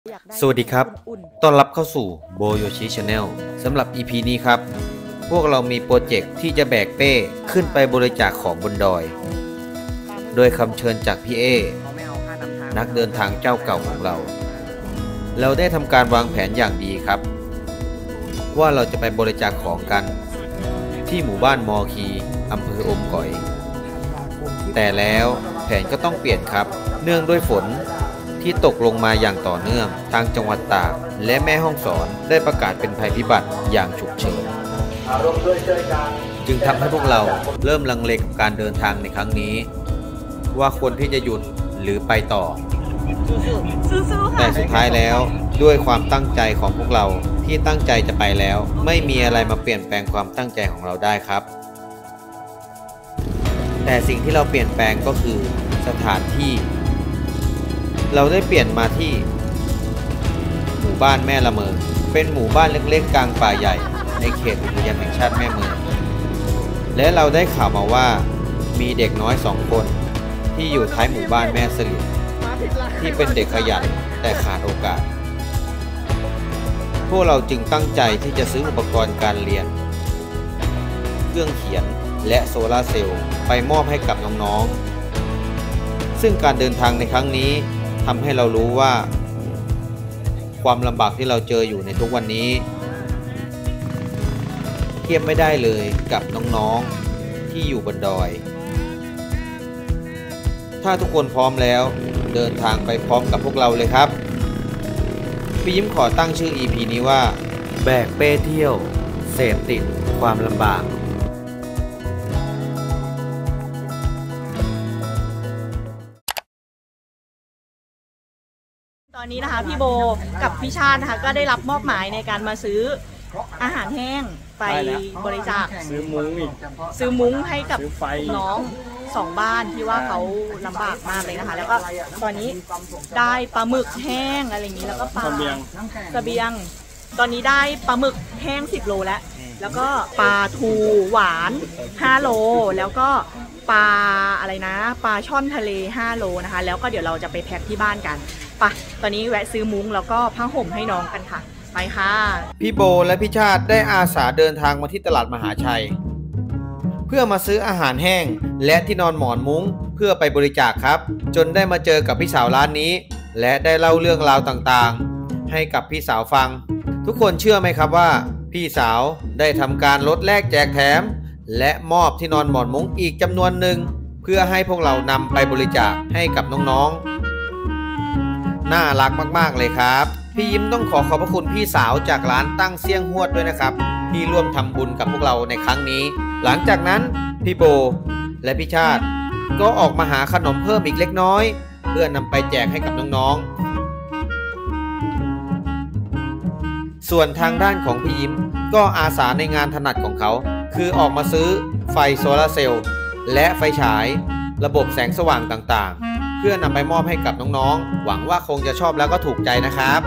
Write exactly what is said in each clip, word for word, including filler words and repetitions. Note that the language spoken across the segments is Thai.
สวัสดีครับต้อนรับเข้าสู่โบโยชิชาแนลสำหรับ อี พี นี้ครับพวกเรามีโปรเจกต์ที่จะแบกเป้ขึ้นไปบริจาคของบนดอยโดยคำเชิญจากพี่เอนักเดินทางเจ้าเก่าของเราเราได้ทำการวางแผนอย่างดีครับว่าเราจะไปบริจาคของกันที่หมู่บ้านมอคีอำเภออมก๋อยแต่แล้วแผนก็ต้องเปลี่ยนครับเนื่องด้วยฝนที่ตกลงมาอย่างต่อเนื่องทางจังหวัดตากและแม่ฮ่องสอนได้ประกาศเป็นภัยพิบัติอย่างฉุกเฉินจึงทำให้พวกเราเริ่มลังเลกับการเดินทางในครั้งนี้ว่าควรที่จะหยุดหรือไปต่อแต่สุดท้ายแล้วด้วยความตั้งใจของพวกเราที่ตั้งใจจะไปแล้วไม่มีอะไรมาเปลี่ยนแปลงความตั้งใจของเราได้ครับแต่สิ่งที่เราเปลี่ยนแปลงก็คือสถานที่เราได้เปลี่ยนมาที่หมู่บ้านแม่ละเมอเป็นหมู่บ้านเล็กๆกลางป่าใหญ่ในเขตอุทยานแห่งชาติแม่เมอและเราได้ข่าวมาว่ามีเด็กน้อยสองคนที่อยู่ท้ายหมู่บ้านแม่สลิดที่เป็นเด็กขยันแต่ขาดโอกาสพวกเราจึงตั้งใจที่จะซื้ออุปกรณ์การเรียนเครื่องเขียนและโซลาร์เซลล์ไปมอบให้กับน้องๆซึ่งการเดินทางในครั้งนี้ทำให้เรารู้ว่าความลำบากที่เราเจออยู่ในทุกวันนี้เทียบไม่ได้เลยกับน้องๆที่อยู่บนดอยถ้าทุกคนพร้อมแล้วเดินทางไปพร้อมกับพวกเราเลยครับพี่ยิ้มขอตั้งชื่อ อี พี นี้ว่าแบกเป้เที่ยวเสพติดความลำบากตอนนี้นะคะพี่โบกับพี่ชาตินะคะก็ได้รับมอบหมายในการมาซื้ออาหารแห้งไปบริจาคซื้อมุ้งอีกซื้อมุ้งให้กับน้องสองบ้านที่ว่าเขาลำบากมากเลยนะคะแล้วก็ตอนนี้ได้ปลาหมึกแห้งอะไรอย่างนี้แล้วก็ปลาเสบียงเสบียงตอนนี้ได้ปลาหมึกแห้งสิบโลแล้วแล้วก็ปลาทูหวานห้าโลแล้วก็ปลาอะไรนะปลาช่อนทะเลห้าโลนะคะแล้วก็เดี๋ยวเราจะไปแพ็คที่บ้านกันปะตอนนี้แวะซื้อมุ้งแล้วก็ผ้าห่มให้น้องกันค่ะไปค่ะพี่โบและพี่ชาติได้อาสาเดินทางมาที่ตลาดมหาชัยเพื่อมาซื้ออาหารแห้งและที่นอนหมอนมุ้งเพื่อไปบริจาคครับจนได้มาเจอกับพี่สาวร้านนี้และได้เล่าเรื่องราวต่างๆให้กับพี่สาวฟังทุกคนเชื่อไหมครับว่าพี่สาวได้ทำการลดแลกแจกแถมและมอบที่นอนหมอนมุ้งอีกจำนวนหนึ่งเพื่อให้พวกเรานำไปบริจาคให้กับน้องๆน่ารักมากๆเลยครับพี่ยิ้มต้องขอขอบพระคุณพี่สาวจากร้านตั้งเซี่ยงฮวดด้วยนะครับที่ร่วมทำบุญกับพวกเราในครั้งนี้หลังจากนั้นพี่โบและพี่ชาติก็ออกมาหาขนมเพิ่มอีกเล็กน้อยเพื่อนำไปแจกให้กับน้องๆส่วนทางด้านของพี่ยิ้มก็อาสาในงานถนัดของเขาคือออกมาซื้อไฟโซลาร์เซลล์และไฟฉายระบบแสงสว่างต่างๆเพื่อนำไปมอบให้กับน้องๆหวังว่าคงจะชอบแล้วก็ถูกใจนะครับ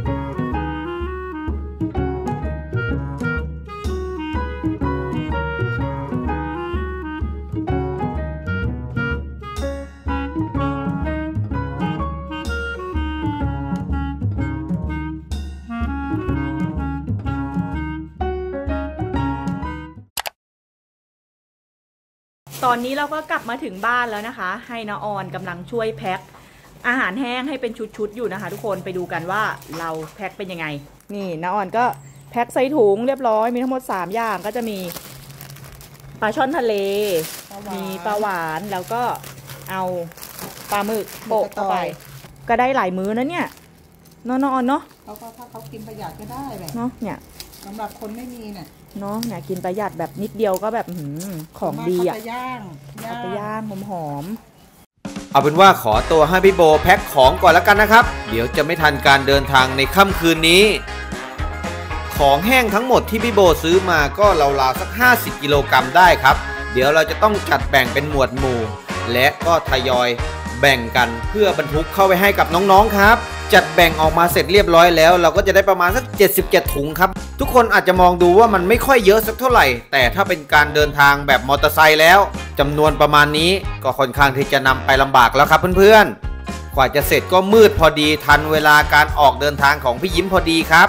ตอนนี้เราก็กลับมาถึงบ้านแล้วนะคะให้น้าออนกำลังช่วยแพ็คอาหารแห้งให้เป็นชุดๆอยู่นะคะทุกคนไปดูกันว่าเราแพ็คเป็นยังไงนี่น้าออนก็แพ็คใส่ถุงเรียบร้อยมีทั้งหมดสามอย่างก็จะมีปลาช่อนทะเลมีปลาหวานแล้วก็เอาปลาหมึกโปะเข้าไปก็ได้หลายมื้อนะเนี่ยน้าออนเนาะเขาก็ถ้าเขากินประหยัดก็ได้เลยเนาะเนี่ยสำหรับคนไม่มีเนี่ยเนาะเนี่ยกินประหยัดแบบนิดเดียวก็แบบของดีอ่ะย่างเอาไปย่างหอมๆเอาเป็นว่าขอตัวให้พี่โบแพ็คของก่อนแล้วกันนะครับเดี๋ยวจะไม่ทันการเดินทางในค่ำคืนนี้ของแห้งทั้งหมดที่พี่โบซื้อมาก็ราวๆสักห้าสิบกิโลกรัมได้ครับเดี๋ยวเราจะต้องจัดแบ่งเป็นหมวดหมู่และก็ทยอยแบ่งกันเพื่อบรรทุกเข้าไปให้กับน้องๆครับจัดแบ่งออกมาเสร็จเรียบร้อยแล้วเราก็จะได้ประมาณสักเจ็ดสิบเจ็ดถุงครับทุกคนอาจจะมองดูว่ามันไม่ค่อยเยอะสักเท่าไหร่แต่ถ้าเป็นการเดินทางแบบมอเตอร์ไซค์แล้วจำนวนประมาณนี้ก็ค่อนข้างที่จะนำไปลำบากแล้วครับเพื่อนๆกว่าจะเสร็จก็มืดพอดีทันเวลาการออกเดินทางของพี่ยิ้มพอดีครับ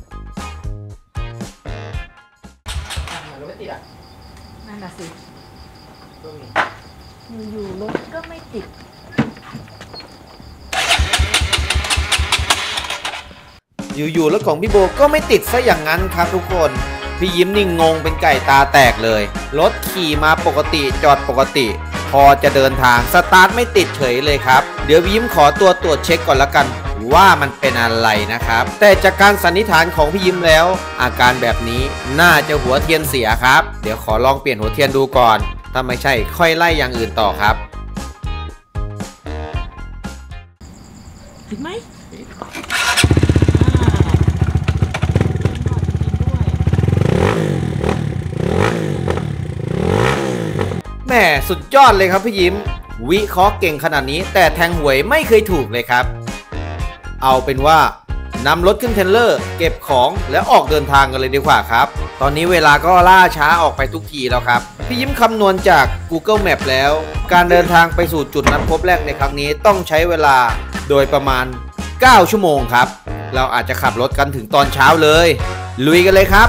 นั่นน่ะสิอยู่ๆรถก็ไม่ติดอยู่ๆรถของพี่โบก็ไม่ติดซะอย่างนั้นครับทุกคนพี่ยิ้มนี่งงเป็นไก่ตาแตกเลยรถขี่มาปกติจอดปกติพอจะเดินทางสตาร์ทไม่ติดเฉยเลยครับเดี๋ยวพี่ยิ้มขอตัวตรวจเช็คก่อนละกันว่ามันเป็นอะไรนะครับแต่จากการสันนิษฐานของพี่ยิ้มแล้วอาการแบบนี้น่าจะหัวเทียนเสียครับเดี๋ยวขอลองเปลี่ยนหัวเทียนดูก่อนถ้าไม่ใช่ค่อยไล่อย่างอื่นต่อครับติดไหมแหม่สุดยอดเลยครับพี่ยิ้มวิเคราะห์เก่งขนาดนี้แต่แทงหวยไม่เคยถูกเลยครับเอาเป็นว่านำรถขึ้นเทรลเลอร์เก็บของแล้วออกเดินทางกันเลยดีกว่าครับตอนนี้เวลาก็ล่าช้าออกไปทุกทีแล้วครับพี่ยิ้มคำนวณจาก Google Map แล้วการเดินทางไปสู่จุดนัดพบแรกในครั้งนี้ต้องใช้เวลาโดยประมาณเก้าชั่วโมงครับเราอาจจะขับรถกันถึงตอนเช้าเลยลุยกันเลยครับ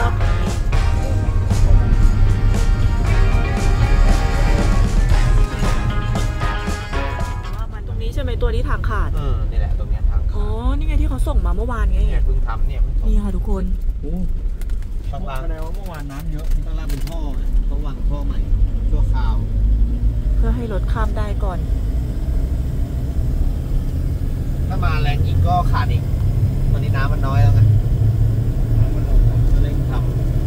ใช่ไหมตัวที่ทางขาดเออนี่แหละตรงนี้ทางอ๋อนี่ไงที่เขาส่งมาเมื่อวานไงเนี่ยเพิ่งทำเนี่ยนี่ค่ะทุกคนโอ้ข้างล่างแสดงว่าเมื่อวานน้ำเยอะข้างล่างเป็นท่อต้องวางท่อใหม่ชั่วคราวเพื่อให้รถข้ามได้ก่อนถ้ามาแรงอีกก็ขาดอีกตอนนี้น้ำมันน้อยแล้วไงน้ำมันลงก็เลยท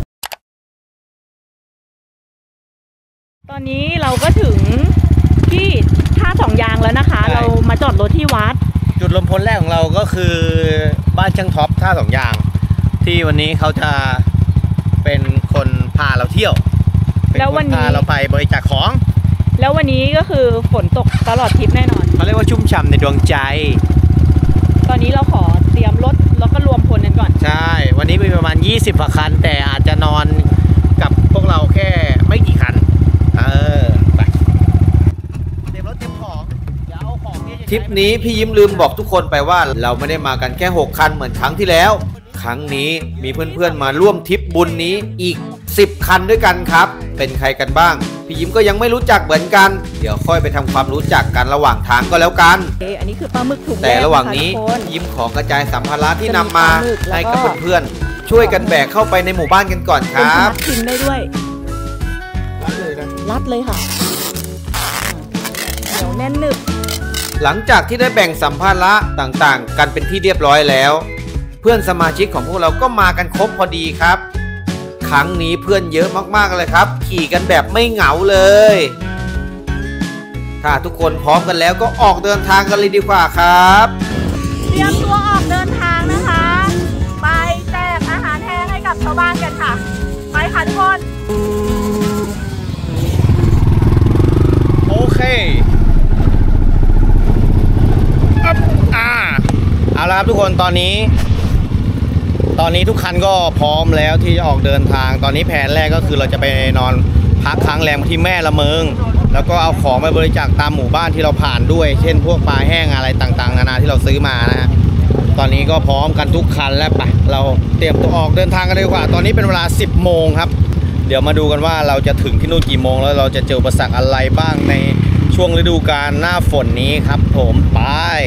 ำตอนนี้เราก็ถึงที่ท่าสองยางแล้วนะคะเรามาจอดรถที่วัดจุดรวมพลแรกของเราก็คือบ้านช่างท็อปท่าสองยางที่วันนี้เขาจะเป็นคนพาเราเที่ยวแล้ววันนี้พาเราไปบริจาคของแล้ววันนี้ก็คือฝนตกตลอดทริปแน่นอนเขาเรียกว่าชุ่มฉ่ำในดวงใจตอนนี้เราขอเตรียมรถแล้วก็รวมพลกันก่อนใช่วันนี้มีประมาณยี่สิบคันแต่อาจจะนอนกับพวกเราแค่ไม่กี่คันเออไปเตรียมรถเตรียมของเดี๋ยวเอาของทริปนี้พี่ยิ้มลืมบอกทุกคนไปว่าเราไม่ได้มากันแค่หกคันเหมือนครั้งที่แล้วครั้งนี้มีเพื่อนๆมาร่วมทริปบุญนี้อีกสิบคันด้วยกันครับเป็นใครกันบ้างพี่ยิ้มก็ยังไม่รู้จักเหมือนกันเดี๋ยวค่อยไปทำความรู้จักกันระหว่างทางก็แล้วกันอันนี้คือปลาหมึกถุงแต่ระหว่างนี้พี่ยิ้มขอกระจายสัมภาระที่นำมาให้กับเพื่อนๆช่วยกันแบกเข้าไปในหมู่บ้านกันก่อนครับกินได้ด้วยรัดเลยนะรัดเลยค่ะเดี๋ยวแน่นหนึบหลังจากที่ได้แบ่งสัมภาระต่างๆกันเป็นที่เรียบร้อยแล้วเพื่อนสมาชิกของพวกเราก็มากันครบพอดีครับครั้งนี้เพื่อนเยอะมากๆเลยครับขี่กันแบบไม่เหงาเลยถ้าทุกคนพร้อมกันแล้วก็ออกเดินทางกันเลยดีกว่าครับเตรียมตัวออกเดินทางนะคะไปแจกอาหารแห้งให้กับชาวบ้านกันค่ะไปค่ะทุกคนโอเคอ่าเอาละครับทุกคนตอนนี้ตอนนี้ทุกคันก็พร้อมแล้วที่จะออกเดินทางตอนนี้แผนแรกก็คือเราจะไปนอนพักค้างแรมที่แม่ละเมิงแล้วก็เอาของไปบริจาคตามหมู่บ้านที่เราผ่านด้วยเช่นพวกปลาแห้งอะไรต่างๆนานาที่เราซื้อมานะฮะตอนนี้ก็พร้อมกันทุกคันแล้วไปเราเตรียมตัวออกเดินทางกันเลยดีกว่าตอนนี้เป็นเวลาสิบโมงครับเดี๋ยวมาดูกันว่าเราจะถึงที่นู่นกี่โมงแล้วเราจะเจออุปสรรคอะไรบ้างในช่วงฤดูกาลหน้าฝนนี้ครับผมไป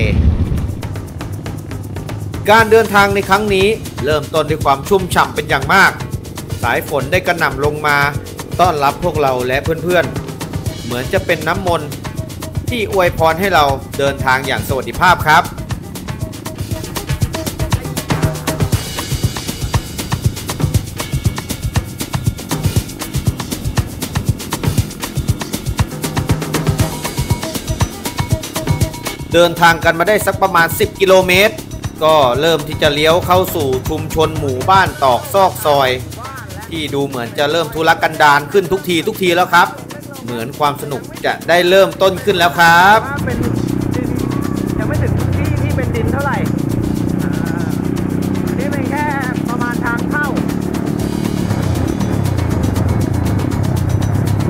การเดินทางในครั้งนี้เริ่มต้นด้วยความชุ่มฉ่ำเป็นอย่างมากสายฝนได้กระหน่ำลงมาต้อนรับพวกเราและเพื่อนๆเหมือนจะเป็นน้ำมนต์ที่อวยพรให้เราเดินทางอย่างสวัสดิภาพครับเดินทางกันมาได้สักประมาณสิบกิโลเมตรก็เริ่มที่จะเลี้ยวเข้าสู่ชุมชนหมู่บ้านตอกซอกซอยที่ดูเหมือนจะเริ่มทุรกันดารขึ้นทุกทีทุกทีแล้วครับเหมือนความสนุกจะได้เริ่มต้นขึ้นแล้วครับเป็นดินยังไม่ถึงที่ที่เป็นดินเท่าไหร่นี่เป็นแค่ประมาณทางเข้า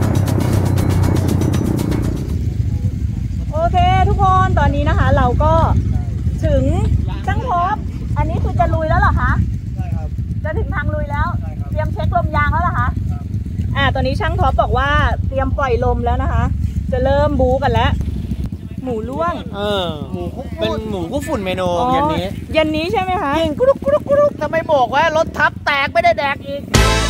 โอเคทุกคนตอนนี้นะคะเราก็ตอนนี้ช่างท็อปบอกว่าเตรียมปล่อยลมแล้วนะคะจะเริ่มบู๊กันแล้วหมูล่วงเออหมูเป็นหมูคุกฝุ่นเมนูเย็นนี้เย็นนี้ใช่ไหมคะยิงกุ๊กกุ๊กกุ๊กทำไมบอกว่ารถทับแตกไม่ได้แดกอีก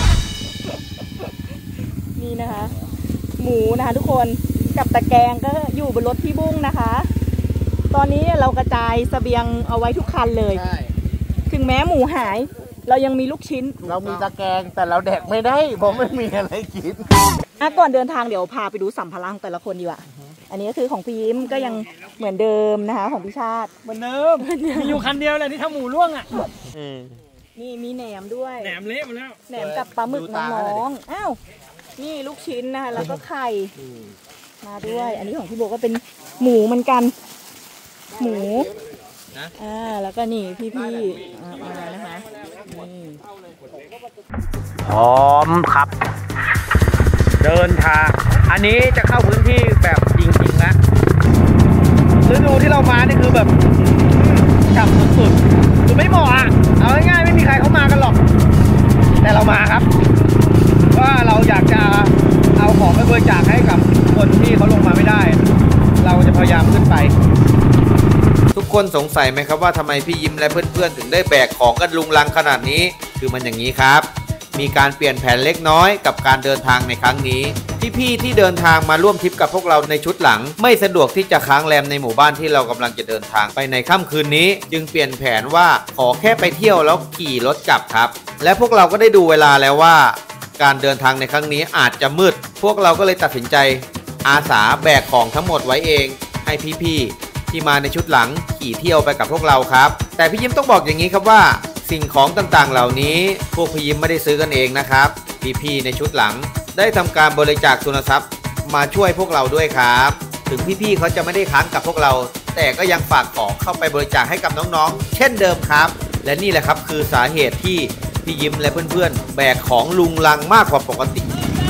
นี่นะคะหมูนะคะทุกคนกับตะแกรงก็อยู่บนรถพี่บุ้งนะคะตอนนี้เรากระจายเสบียงเอาไว้ทุกคันเลยถึงแม้หมูหายเรายังมีลูกชิ้นเรามีตะแกรงแต่เราแดกไม่ได้เพราะไม่มีอะไรกินอ่ะก่อนเดินทางเดี๋ยวพาไปดูสัมภาระแต่ละคนดีกว่าอันนี้ก็คือของพี่ยิ้มก็ยังเหมือนเดิมนะคะของพี่ชาติเหมือนเดิมมีอยู่คันเดียวเลยที่ทำหมูล่วงอ่ะนี่มีแหนมด้วยแหนมเละมาแล้วแหนมกับปลาหมึกน้องๆอ้าวนี่ลูกชิ้นนะคะแล้วก็ไข่มาด้วยอันนี้ของพี่โบก็เป็นหมูเหมือนกันหมูอ่าแล้วก็นี่พี่ๆมานะคะนี่พร้อมครับเดินทางอันนี้จะเข้าพื้นที่แบบจริงๆนะฤดูที่เรามานี่คือแบบฉ่ำสุดๆคือไม่เหมาะอ่ะเอาง่ายๆไม่มีใครเข้ามากันหรอกแต่เรามาครับว่าเราอยากจะเอาของไปบริจาคให้กับคนที่เขาลงมาไม่ได้เราจะพยายามขึ้นไปทุกคนสงสัยไหมครับว่าทำไมพี่ยิ้มและเพื่อนๆถึงได้แบกของกันลุงลังขนาดนี้คือมันอย่างนี้ครับมีการเปลี่ยนแผนเล็กน้อยกับการเดินทางในครั้งนี้พี่ๆที่เดินทางมาร่วมทริปกับพวกเราในชุดหลังไม่สะดวกที่จะค้างแรมในหมู่บ้านที่เรากำลังจะเดินทางไปในค่ำคืนนี้จึงเปลี่ยนแผนว่าขอแค่ไปเที่ยวแล้วขี่รถกลับครับและพวกเราก็ได้ดูเวลาแล้วว่าการเดินทางในครั้งนี้อาจจะมืดพวกเราก็เลยตัดสินใจอาสาแบกของทั้งหมดไว้เองให้พี่ๆที่มาในชุดหลังขี่เที่ยวไปกับพวกเราครับแต่พี่ยิ้มต้องบอกอย่างนี้ครับว่าสิ่งของต่างๆเหล่านี้พวกพี่ยิ้มไม่ได้ซื้อกันเองนะครับพี่ๆในชุดหลังได้ทำการบริจาคทุนทรัพย์มาช่วยพวกเราด้วยครับถึงพี่ๆเขาจะไม่ได้ค้างกับพวกเราแต่ก็ยังฝากของเข้าไปบริจาคให้กับน้องๆเช่นเดิมครับและนี่แหละครับคือสาเหตุที่พี่ยิ้มและเพื่อนๆแบกของลุงลังมากกว่าปกติ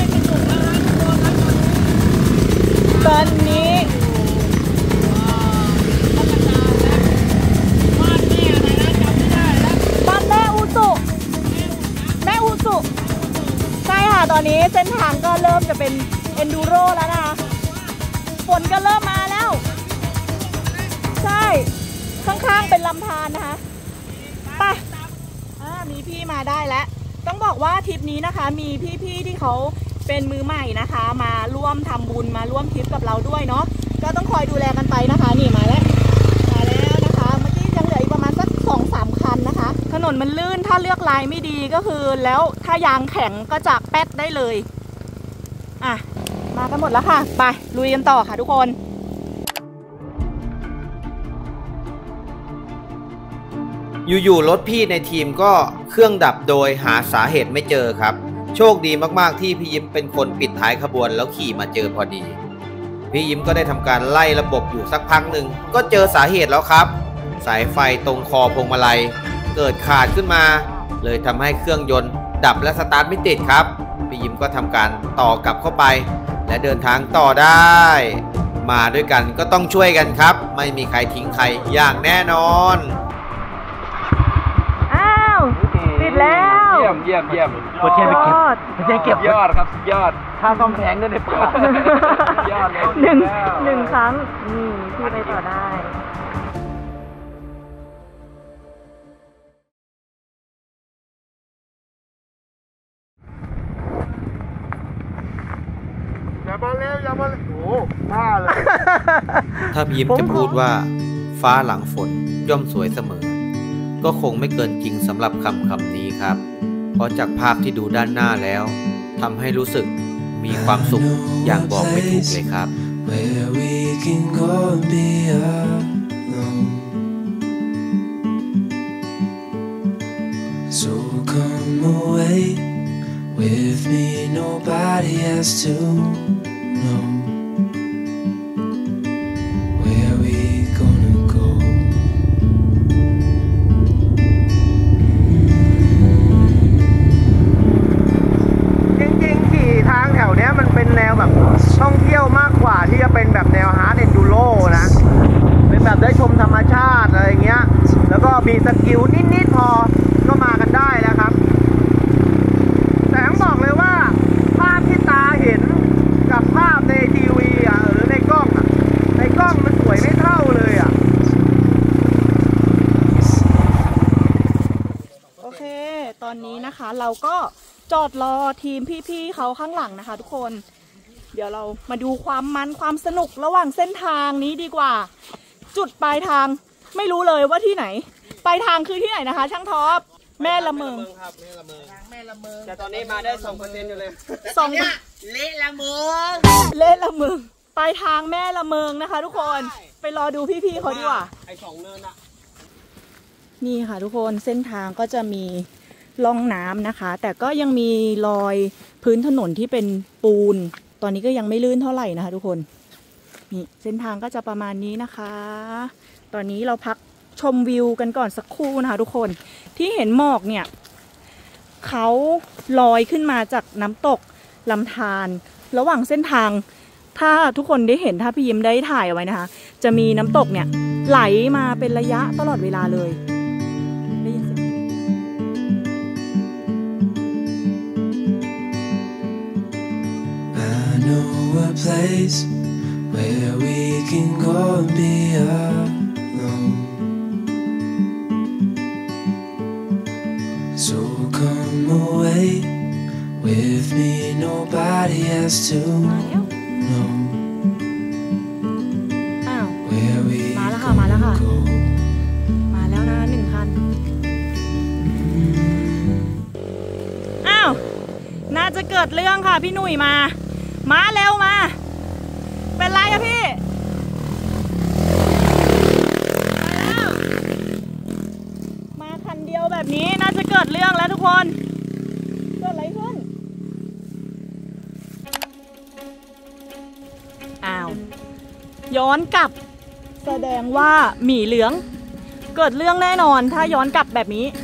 ตอนนี้บ้านแม่อูสุแม่อูสุใช่ค่ะตอนนี้เส้นทางก็เริ่มจะเป็นเอนดูโรแล้วนะคะฝนก็เริ่มมาแล้วใช่ข้างๆเป็นลำธารนะคะไปมีพี่มาได้แล้วต้องบอกว่าทริปนี้นะคะมีพี่ๆที่เขาเป็นมือใหม่นะคะมาร่วมทำบุญมาร่วมทริปกับเราด้วยเนาะก็ต้องคอยดูแลกันไปนะคะนี่มาแล้วมาแล้วนะคะเมื่อกี้ยังเหลืออีกประมาณสักสองสามคันนะคะถนนมันลื่นถ้าเลือกลายไม่ดีก็คือแล้วถ้ายางแข็งก็จะแป๊ดได้เลยอ่ะมากันหมดแล้วค่ะไปลุยกันต่อค่ะทุกคนอยู่ๆรถพี่ในทีมก็เครื่องดับโดยหาสาเหตุไม่เจอครับโชคดีมากๆที่พี่ยิ้มเป็นคนปิดท้ายขบวนแล้วขี่มาเจอพอดีพี่ยิ้มก็ได้ทำการไล่ระบบอยู่สักพักหนึ่งก็เจอสาเหตุแล้วครับสายไฟตรงคอพวงมาลัยเกิดขาดขึ้นมาเลยทำให้เครื่องยนต์ดับและสตาร์ทไม่ติดครับพี่ยิ้มก็ทำการต่อกลับเข้าไปและเดินทางต่อได้มาด้วยกันก็ต้องช่วยกันครับไม่มีใครทิ้งใครอย่างแน่นอนติดแล้วเยี่ยมเยี่ยมเยี่ยมโคตรเท่ไปเก็บไม่ใช่เก็บยอดครับยอดค่าซ่อมแพงด้วยในป่ายอดเลยหนึ่งหนึ่งครั้งนี่ที่ไปต่อได้อย่ามาเร็วอย่ามาเร็วโอ้บ้าเลยถ้าพี่ยิ้มจะพูดว่าฟ้าหลังฝนย่อมสวยเสมอก็คงไม่เกินจริงสำหรับคำคำนี้ครับเพราะจากภาพที่ดูด้านหน้าแล้วทำให้รู้สึกมีความสุขอย่างบอกไม่ถูกเลยครับ So come away with me nobody has to know where we gonna goท่องเที่ยวมากกว่าที่จะเป็นแบบแนวฮาร์ดเอนดูโรนะเป็นแบบได้ชมธรรมชาติอะไรเงี้ยแล้วก็มีสกิลนิดๆพอก็มากันได้แล้วครับแต่ต้องบอกเลยว่าภาพที่ตตอนนี้นะคะเราก็จอดรอทีมพี่ๆเขาข้างหลังนะคะทุกคนเดี๋ยวเรามาดูความมันความสนุกระหว่างเส้นทางนี้ดีกว่าจุดปลายทางไม่รู้เลยว่าที่ไหนปลายทางคือที่ไหนนะคะช่างท็อปแม่ละเมิงครับแม่ละเมิงแม่ละเมิงแต่ตอนนี้มาได้สองเปอร์เซ็นต์อยู่เลยสองเนี่ยเละละเมิงเละละเมิงปลายทางแม่ละเมิงนะคะทุกคนไปรอดูพี่ๆเขาดีกว่าไอ้สองเนินอะนี่ค่ะทุกคนเส้นทางก็จะมีร่องน้ำนะคะแต่ก็ยังมีรอยพื้นถนนที่เป็นปูนตอนนี้ก็ยังไม่ลื่นเท่าไหร่นะคะทุกคนนี่เส้นทางก็จะประมาณนี้นะคะตอนนี้เราพักชมวิวกันก่อนสักครู่นะคะทุกคนที่เห็นหมอกเนี่ยเขาลอยขึ้นมาจากน้ำตกลำธารระหว่างเส้นทางถ้าทุกคนได้เห็นถ้าพี่ยิ้มได้ถ่ายเอาไว้นะคะจะมีน้ำตกเนี่ยไหลมาเป็นระยะตลอดเวลาเลยได้ยินเสียง I know a place where we can go and be alone. So come away with me, nobody has to know where we can go. มาแล้วนะหนึ่งคันอ้าวน่าจะเกิดเรื่องค่ะพี่หนุ่ยมามาเร็วมาเป็นไรอะพี่มาแล้วมาคันเดียวแบบนี้น่าจะเกิดเรื่องแล้วทุกคนเกิดอะไรขึ้นอ้าวย้อนกลับแสดงว่าหมีเหลืองเกิดเรื่องแน่นอนถ้าย้อนกลับแบบนี้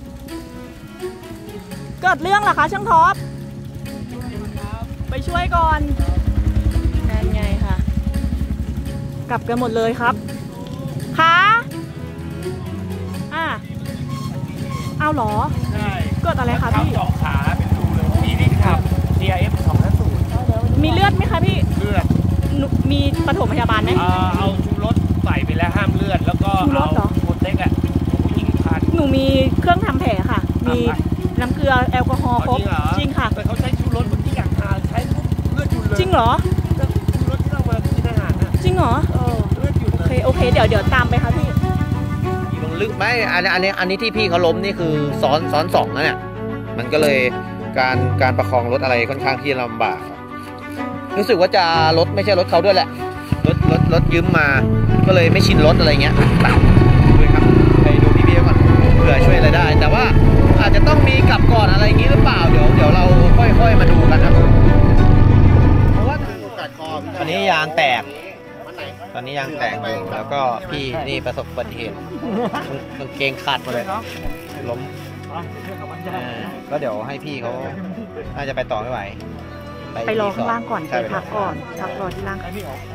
เกิดเรื่องเหรอคะช่างท็อปไปช่วยก่อนนั่นไงค่ะกลับกันหมดเลยครับคะอ่ะเอาหรอใช่เกิดอะไรคะพี่สองขาเป็นรูเลยพี่นี่ขับ ดี อาร์ เอฟ สองห้าศูนย์มีเลือดไหมคะพี่เลือดมีปฐมพยาบาลไหมเอาชูรสใส่ไปแล้วห้ามเลือดแล้วก็เอาโคเต็กอะผู้หญิงพันหนูมีเครื่องทำแผลค่ะมีน้ำเกลือแอลกอฮอล์ครบจริงค่ะแต่เขาใช้ชูรสบนที่อยากทานใช้เลือดหยุดเลยจริงเหรอชูรสที่เรามากินอาหารนะจริงเหรอเออเลือดหยุดโอเคโอเคเดี๋ยวเดี๋ยวตามไปค่ะพี่ลงลึกไหมอันนี้อันนี้อันนี้ที่พี่เขาล้มนี่คือซ้อนซ้อนสองแล้วเนี่ยมันก็เลยการการประคองรถอะไรค่อนข้างที่ลำบากรู้สึกว่าจะรถไม่ใช่รถเขาด้วยแหละรถรถรถยืมมาก็เลยไม่ชินรถอะไรเงี้ยไปด้วยครับไปดูพี่ๆก่อนเผื่อช่วยอะไรได้แต่ว่าอาจจะต้องมีกลับก่อนอะไรอย่างนี้หรือเปล่าเดี๋ยวเดี๋ยวเราค่อยๆมาดูกันครับเพราะว่าตัดคอตอนนี้ยางแตกตอนนี้ยางแตกอยู่แล้วก็พี่นี่ประสบอุบัติเหตุกางเกงขาดหมดเลยล้มก็เดี๋ยวให้พี่เขาน่าจะไปต่อไม่ไหวไปรอข้างล่างก่อนไปพักก่อนพักรอที่ล่าง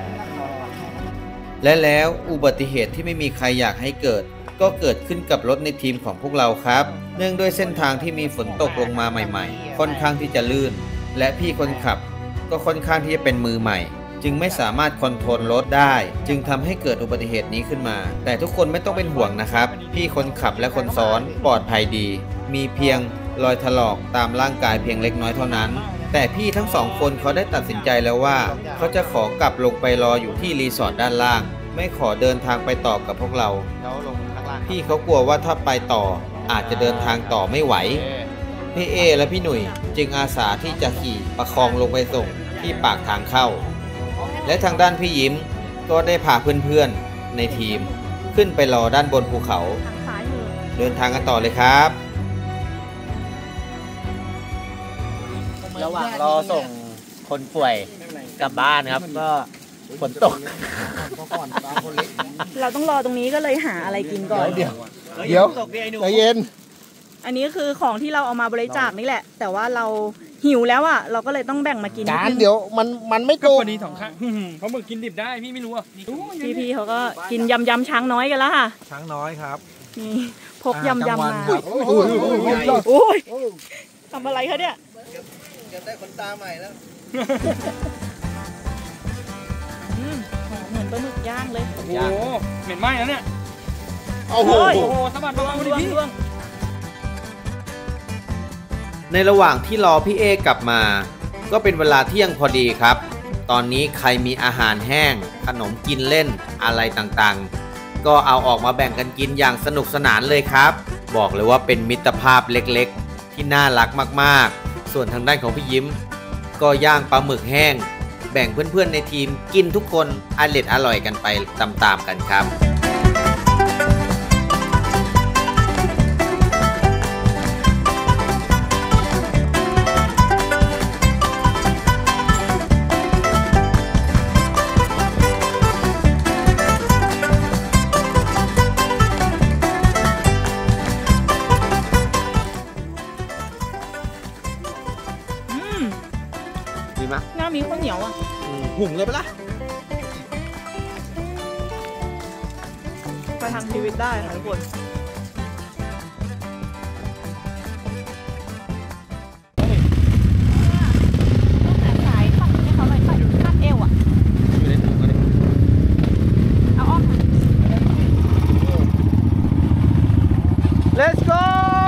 และแล้วอุบัติเหตุที่ไม่มีใครอยากให้เกิดก็เกิดขึ้นกับรถในทีมของพวกเราครับเนื่องด้วยเส้นทางที่มีฝนตกลงมาใหม่ๆค่อนข้างที่จะลื่นและพี่คนขับก็ค่อนข้างที่จะเป็นมือใหม่จึงไม่สามารถคอนโทรลรถได้จึงทำให้เกิดอุบัติเหตุนี้ขึ้นมาแต่ทุกคนไม่ต้องเป็นห่วงนะครับพี่คนขับและคนซ้อนปลอดภัยดีมีเพียงรอยถลอกตามร่างกายเพียงเล็กน้อยเท่านั้นแต่พี่ทั้งสองคนเขาได้ตัดสินใจแล้วว่าเขาจะขอกลับลงไปรออยู่ที่รีสอร์ทด้านล่างไม่ขอเดินทางไปต่อกับพวกเราพี่เขากลัวว่าถ้าไปต่ออาจจะเดินทางต่อไม่ไหวพี่เอและพี่หนุ่ยจึงอาสาที่จะขี่ประคองลงไปส่งที่ปากทางเข้าและทางด้านพี่ยิ้มก็ได้พาเพื่อนๆในทีมขึ้นไปรอด้านบนภูเขาเดินทางกันต่อเลยครับระหว่างรอส่งคนป่วยกลับบ้านครับก็ฝนตกเราต้องรอตรงนี้ก็เลยหาอะไรกินก่อนเดี๋ยวเดี๋ยวใจเย็นอันนี้คือของที่เราเอามาบริจาคนี่แหละแต่ว่าเราหิวแล้วอ่ะเราก็เลยต้องแบ่งมากินจานเดี๋ยวมันมันไม่โตพอดีสองข้างเพราะมึงกินดิบได้พี่ไม่รู้อ่ะพี่พี่เขาก็กินยำยำช้างน้อยกันแล้วค่ะช้างน้อยครับนี่พกยำยำมาโอ้ยทำอะไรคะเนี่ยจะได้ขนตาใหม่แล้วเหมือนปลาหมึกย่างเลยโอ้โหเหม็นไหมแล้วเนี่ยโอ้โหสะบัดเบาๆดิพี่ในระหว่างที่รอพี่เอกลับมาก็เป็นเวลาเที่ยงพอดีครับตอนนี้ใครมีอาหารแห้งขนมกินเล่นอะไรต่างๆก็เอาออกมาแบ่งกันกินอย่างสนุกสนานเลยครับบอกเลยว่าเป็นมิตรภาพเล็กๆที่น่ารักมากๆส่วนทางด้านของพี่ยิ้มก็ย่างปลาหมึกแห้งแบ่งเพื่อนๆในทีมกินทุกคนอร่อยอร่อยกันไปตามๆกันครับดีไหมหน้ามีข้าวเหนียวอ่ะหุ่งเลยปะล่ะไปทำชีวิตได้ค่ะทุกคนสายฝั่งให้เขาหน่อยใส่คาดเอวอ่ะเอาอ้อม Let's go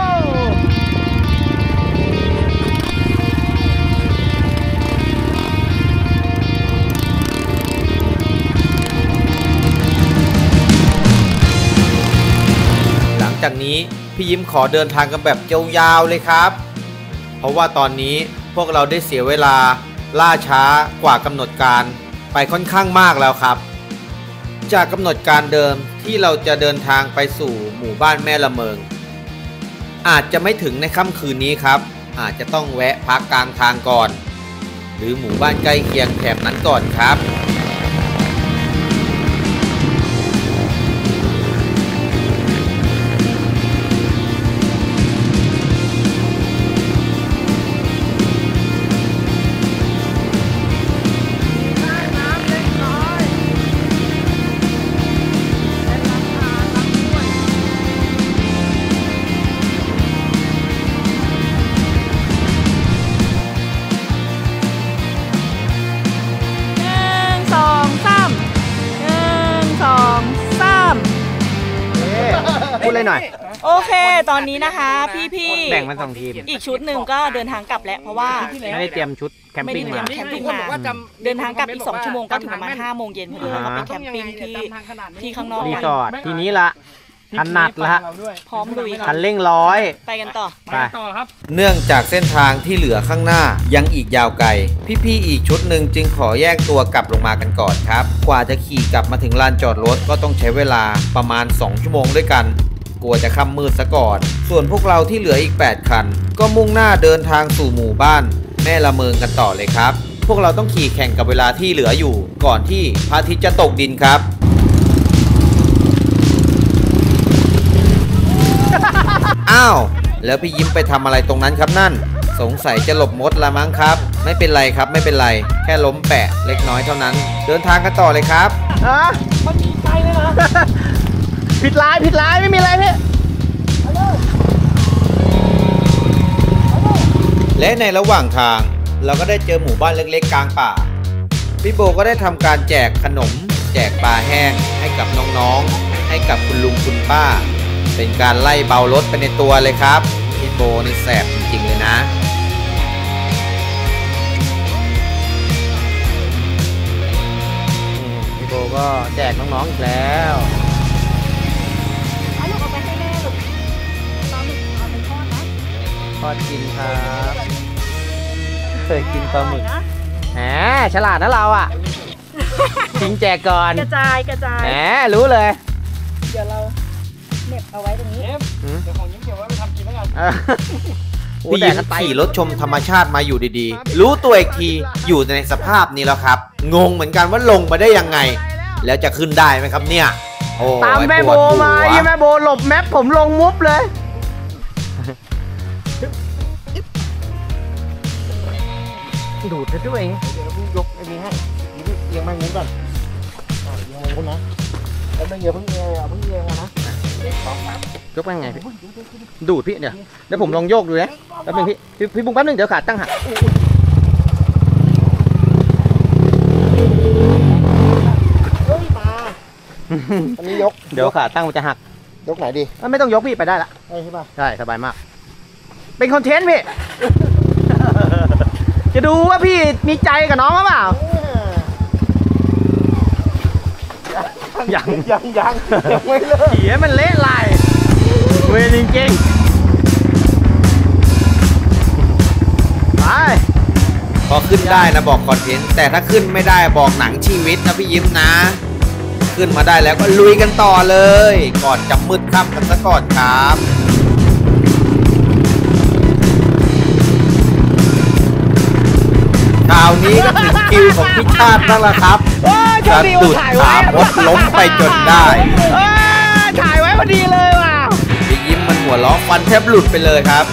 จากนี้พี่ยิ้มขอเดินทางกันแบบยาวๆเลยครับเพราะว่าตอนนี้พวกเราได้เสียเวลาล่าช้ากว่ากำหนดการไปค่อนข้างมากแล้วครับจากกำหนดการเดิมที่เราจะเดินทางไปสู่หมู่บ้านแม่ละเมิงอาจจะไม่ถึงในค่ำคืนนี้ครับอาจจะต้องแวะพักกลางทางก่อนหรือหมู่บ้านใกล้เคียงแถบนั้นก่อนครับพูดเลยหน่อยโอเคตอนนี้นะคะพี่ๆแบ่งเป็นสองทีมอีกชุดหนึ่งก็เดินทางกลับแล้วเพราะว่าไม่ได้เตรียมชุดแคมปิ้งมาแคมปิ้งมาเดินทางกลับอีกสองชั่วโมงก็ถึงประมาณห้าโมงเย็นพอดีเราไปแคมปิ้งที่ที่ข้างนอกรีสอร์ททีนี้ละถนัดละพร้อมลุยคันเร่งร้อยไปกันต่อไปต่อครับเนื่องจากเส้นทางที่เหลือข้างหน้ายังอีกยาวไกลพี่ๆอีกชุดหนึ่งจึงขอแยกตัวกลับลงมากันก่อนครับกว่าจะขี่กลับมาถึงลานจอดรถก็ต้องใช้เวลาประมาณสองชั่วโมงด้วยกันกลัวจะค่ำมืดซะก่อนส่วนพวกเราที่เหลืออีกแปดคันก็มุ่งหน้าเดินทางสู่หมู่บ้านแม่ละเมิงกันต่อเลยครับพวกเราต้องขี่แข่งกับเวลาที่เหลืออยู่ก่อนที่พระอาทิตย์จะตกดินครับอ้าวแล้วพี่ยิ้มไปทำอะไรตรงนั้นครับนั่นสงสัยจะหลบมดละมั้งครับไม่เป็นไรครับไม่เป็นไรแค่ล้มแปะเล็กน้อยเท่านั้นเดินทางกันต่อเลยครับอ่ะมันมีไฟเลยนะผิดลายผิดลายไม่มีอะไรพี่และในระหว่างทางเราก็ได้เจอหมู่บ้านเล็กๆกลางป่าพี่โบก็ได้ทำการแจกขนมแจกปลาแห้งให้กับน้องๆให้กับคุณลุงคุณป้าเป็นการไล่เบารถไปในตัวเลยครับพี่โบนี่แสบจริงๆเลยนะพี่โบก็แจกน้องๆอีกแล้วเอาลูกเอาไปให้แม่ลูกเอาลูกเอาไปทอดนะทอดกินครับเคยกินปลาหมึกแหมฉลาดนะเราอ่ะจริงแจกก่อนกระจายกระจายแหมรู้เลยเดี๋ยวเราเน็บเอาไว้ตรงนี้เดี๋ยวของยิ้มเก็บไว้ไปทำกินแล้วกันพี่ยิ้มขี่รถชมธรรมชาติมาอยู่ดีๆรู้ตัวอีกทีอยู่ในสภาพนี้แล้วครับงงเหมือนกันว่าลงมาได้ยังไงแล้วจะขึ้นได้ไหมครับเนี่ยตามแม่โบมายี่แม่โบหลบแมปผมลงมุฟเลยดูดด้วยเองเดี๋ยวพี่ยกไอ้นี้ให้เอียงมาอย่างนี้ก่อนเอียงคุณนะแล้วไม่เยอะเพิ่งเอียงอ่ะเพิ่งเอียงนะยกไปไงพี่ดูดพี่เดี๋ยวเดี๋ยวผมลองโยกดูนะแป๊บนึงพี่พี่บุ้งแป๊บนึงเดี๋ยวขาตั้งหักอันนี้ยกเดี๋ยวขาตั้งมันจะหักยกไหนดีไม่ต้องยกพี่ไปได้ละใช่ป่ะใช่สบายมากเป็นคอนเทนต์พี่ จะดูว่าพี่มีใจกับน้องหรือเปล่ายังยังยังยังไม่เลิกเขียมันเละลายเวรจริงๆไปพอขึ้นได้นะบอกคอนเทนต์แต่ถ้าขึ้นไม่ได้บอกหนังชีวิตนะพี่ยิ้มนะขึ้นมาได้แล้วก็ลุยกันต่อเลยก่อนจะมืดค่ำกันซะก่อนครับคราวนี้ก็ถึงคิวของพี่ชาติแล้วล่ะครับจะดุดขามดล้มไปจนได้ถ่ายไว้พอดีเลยว่ะพี่ยิ้มมันหัวล้อฟันแทบหลุดไปเลยครับ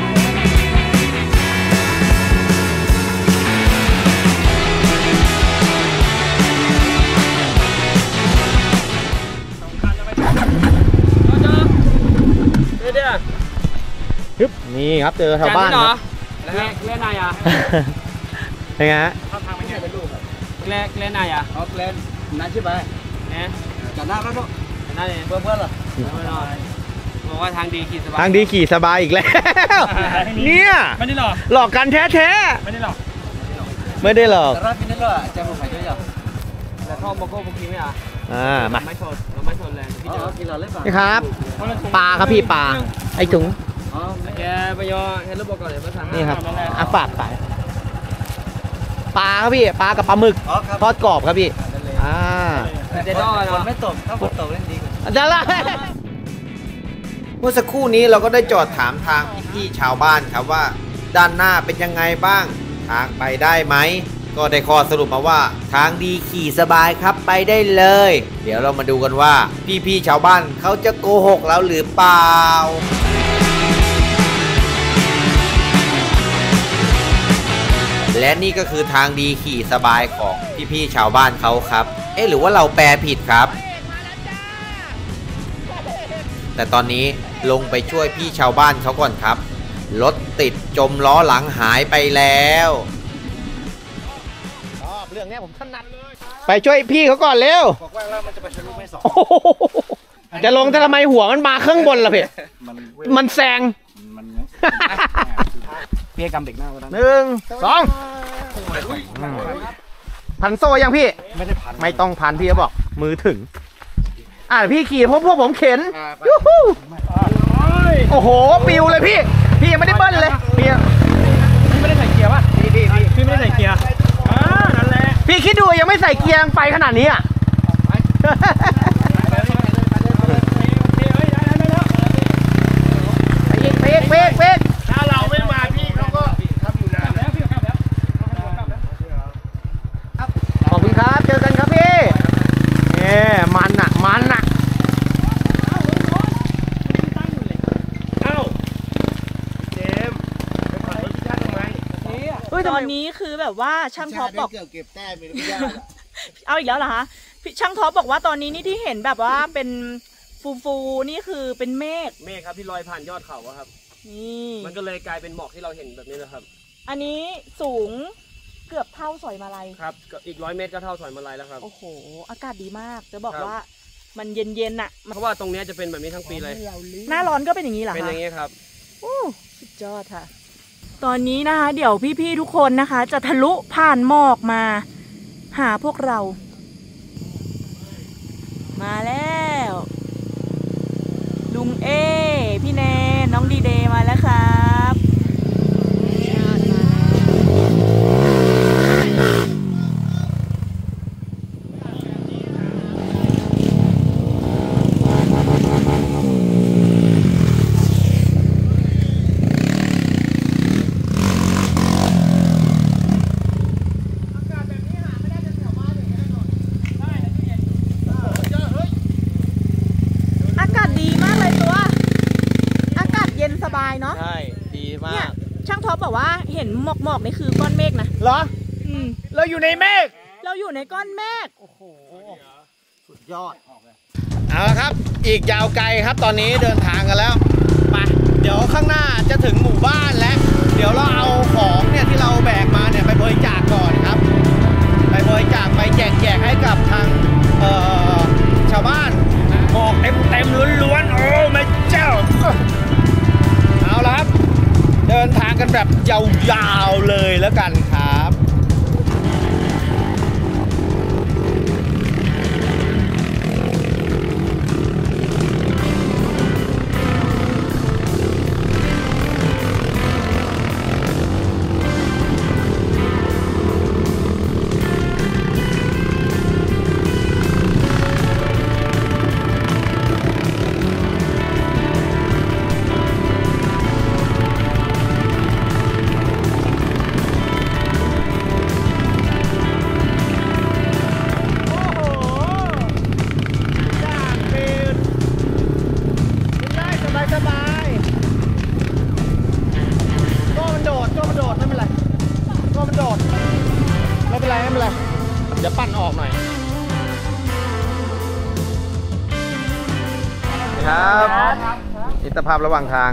นี่ครับเจอชาวบ้านเหรอแกล้แกล้นายอ่ะเป็นไงฮะเข้าทางไปไงเป็นลูกแกล้แกล้นายอ่ะเขาแกล้นายใช่ไหมเนี่ยจัดหน้าแล้วเนาะจัดหน้าเนี่ยเพื่อนเพื่อนเหรอบอกว่าทางดีขี่สบายทางดีขี่สบายอีกแล้วเนี่ยไม่ได้หรอกหลอกกันแท้แท้ไม่ได้หรอกไม่ได้หลอกแต่รับพี่นั่นหรอจะมาขายด้วยเหรอแล้วท่อมโก้พวกนี้ไหมอ่ะอ่ามาไม่ชนเราไม่ชนแรงพี่เจอกินเราเล่นป่ะนี่ครับปลาครับพี่ปลาไอถุงแกไปยอเฮลูบอกก่อนเลยภาษานี่ครับอ่ะฝากไปปลาครับพี่ปลากับปลาหมึกทอดกรอบครับพี่อ่าเจดอเนาะไม่ตกถ้าฝนตกเล่นดีกว่าจะละเมื่อสักครู่นี้เราก็ได้จอดถามทางพี่ชาวบ้านครับว่าด้านหน้าเป็นยังไงบ้างทางไปได้ไหมก็ได้ข้อสรุปมาว่าทางดีขี่สบายครับไปได้เลยเดี๋ยวเรามาดูกันว่าพี่ๆชาวบ้านเขาจะโกหกเราหรือเปล่าและนี่ก็คือทางดีขี่สบายของพี่ๆชาวบ้านเขาครับเอ๊ะหรือว่าเราแปลผิดครับแต่ตอนนี้ลงไปช่วยพี่ชาวบ้านเขาก่อนครับรถติดจมล้อหลังหายไปแล้วเรื่องนี้ผมถนัดเลยไปช่วยพี่เขาก่อนเร็วบอกว่าแล้วมันจะไปทะลุไม่สองจะลงทำไมหัวมันมาเครื่องบนล่ะพี่มันแซงพี่กำเด็กหน้าหนึ่งสองพันโซ่ยังพี่ไม่ได้พันไม่ต้องพันพี่เขาบอกมือถึงอ่าพี่ขี่พวกพวกผมเข็นยูฮูโอ้โหปิวเลยพี่พี่ยังไม่ได้เบิ้ลเลยพี่พี่ไม่ได้ใส่เกียร์ป่ะพี่พี่พี่ไม่ได้ใส่เกียร์อ่านั่นแหละพี่คิดดูยังไม่ใส่เกียร์ไปขนาดนี้อ่ะเป๊กเป๊กเป๊กถ้าเราไม่มาพี่เขาก็ทำอยู่นานแล้วพี่ครับแล้วขอบคุณครับเจอกันครับพี่เอ๊มันอ่ะมันอ่ะตอนนี้คือแบบว่าช่างท็อปบอกเก็บแต้มไม่ได้เอาอีกแล้วเหรอคะช่างท็อปบอกว่าตอนนี้นี่ที่เห็นแบบว่าเป็นฟูฟูนี่คือเป็นเมฆเมฆครับที่ลอยผ่านยอดเขาครับนี่มันก็เลยกลายเป็นหมอกที่เราเห็นแบบนี้นะครับอันนี้สูงเกือบเท่าสอยมาลัยครับอีกร้อยเมตรก็เท่าสอยมาลัยแล้วครับโอ้โหอากาศดีมากจะบอกว่ามันเย็นๆน่ะเพราะว่าตรงนี้จะเป็นแบบนี้ทั้งปีเลยหน้าร้อนก็เป็นอย่างนี้เหรอคะเป็นอย่างนี้ครับโอ้สุดยอดค่ะตอนนี้นะคะเดี๋ยวพี่ๆทุกคนนะคะจะทะลุผ่านหมอกมาหาพวกเรามาแล้วลุงเอพี่แนนน้องดีเดย์มาแล้วครับเนาะใช่ดีมากช่างท็อปบอกว่าเห็นหมอกหมอกนี่คือก้อนเมฆนะเหรออืมเราอยู่ในเมฆเราอยู่ในก้อนเมฆโอ้โหสุดยอดเอาละครับอีกยาวไกลครับตอนนี้เดินทางกันแล้วไปเดี๋ยวข้างหน้าจะถึงหมู่บ้านแล้วเดี๋ยวเราเอาของเนี่ยที่เราแบกมาเนี่ยไปบริจาคก่อนครับไปบริจาคไปแจกแจกให้กับทางเอ่อชาวบ้านหมอกเต็มเต็มล้วนๆโอ้แม่เจ้าเอาละครับกันแบบยาวๆเลยแล้วกันครับ เดี๋ยวปั่นออกหน่อยครับมิตรภาพระหว่างทาง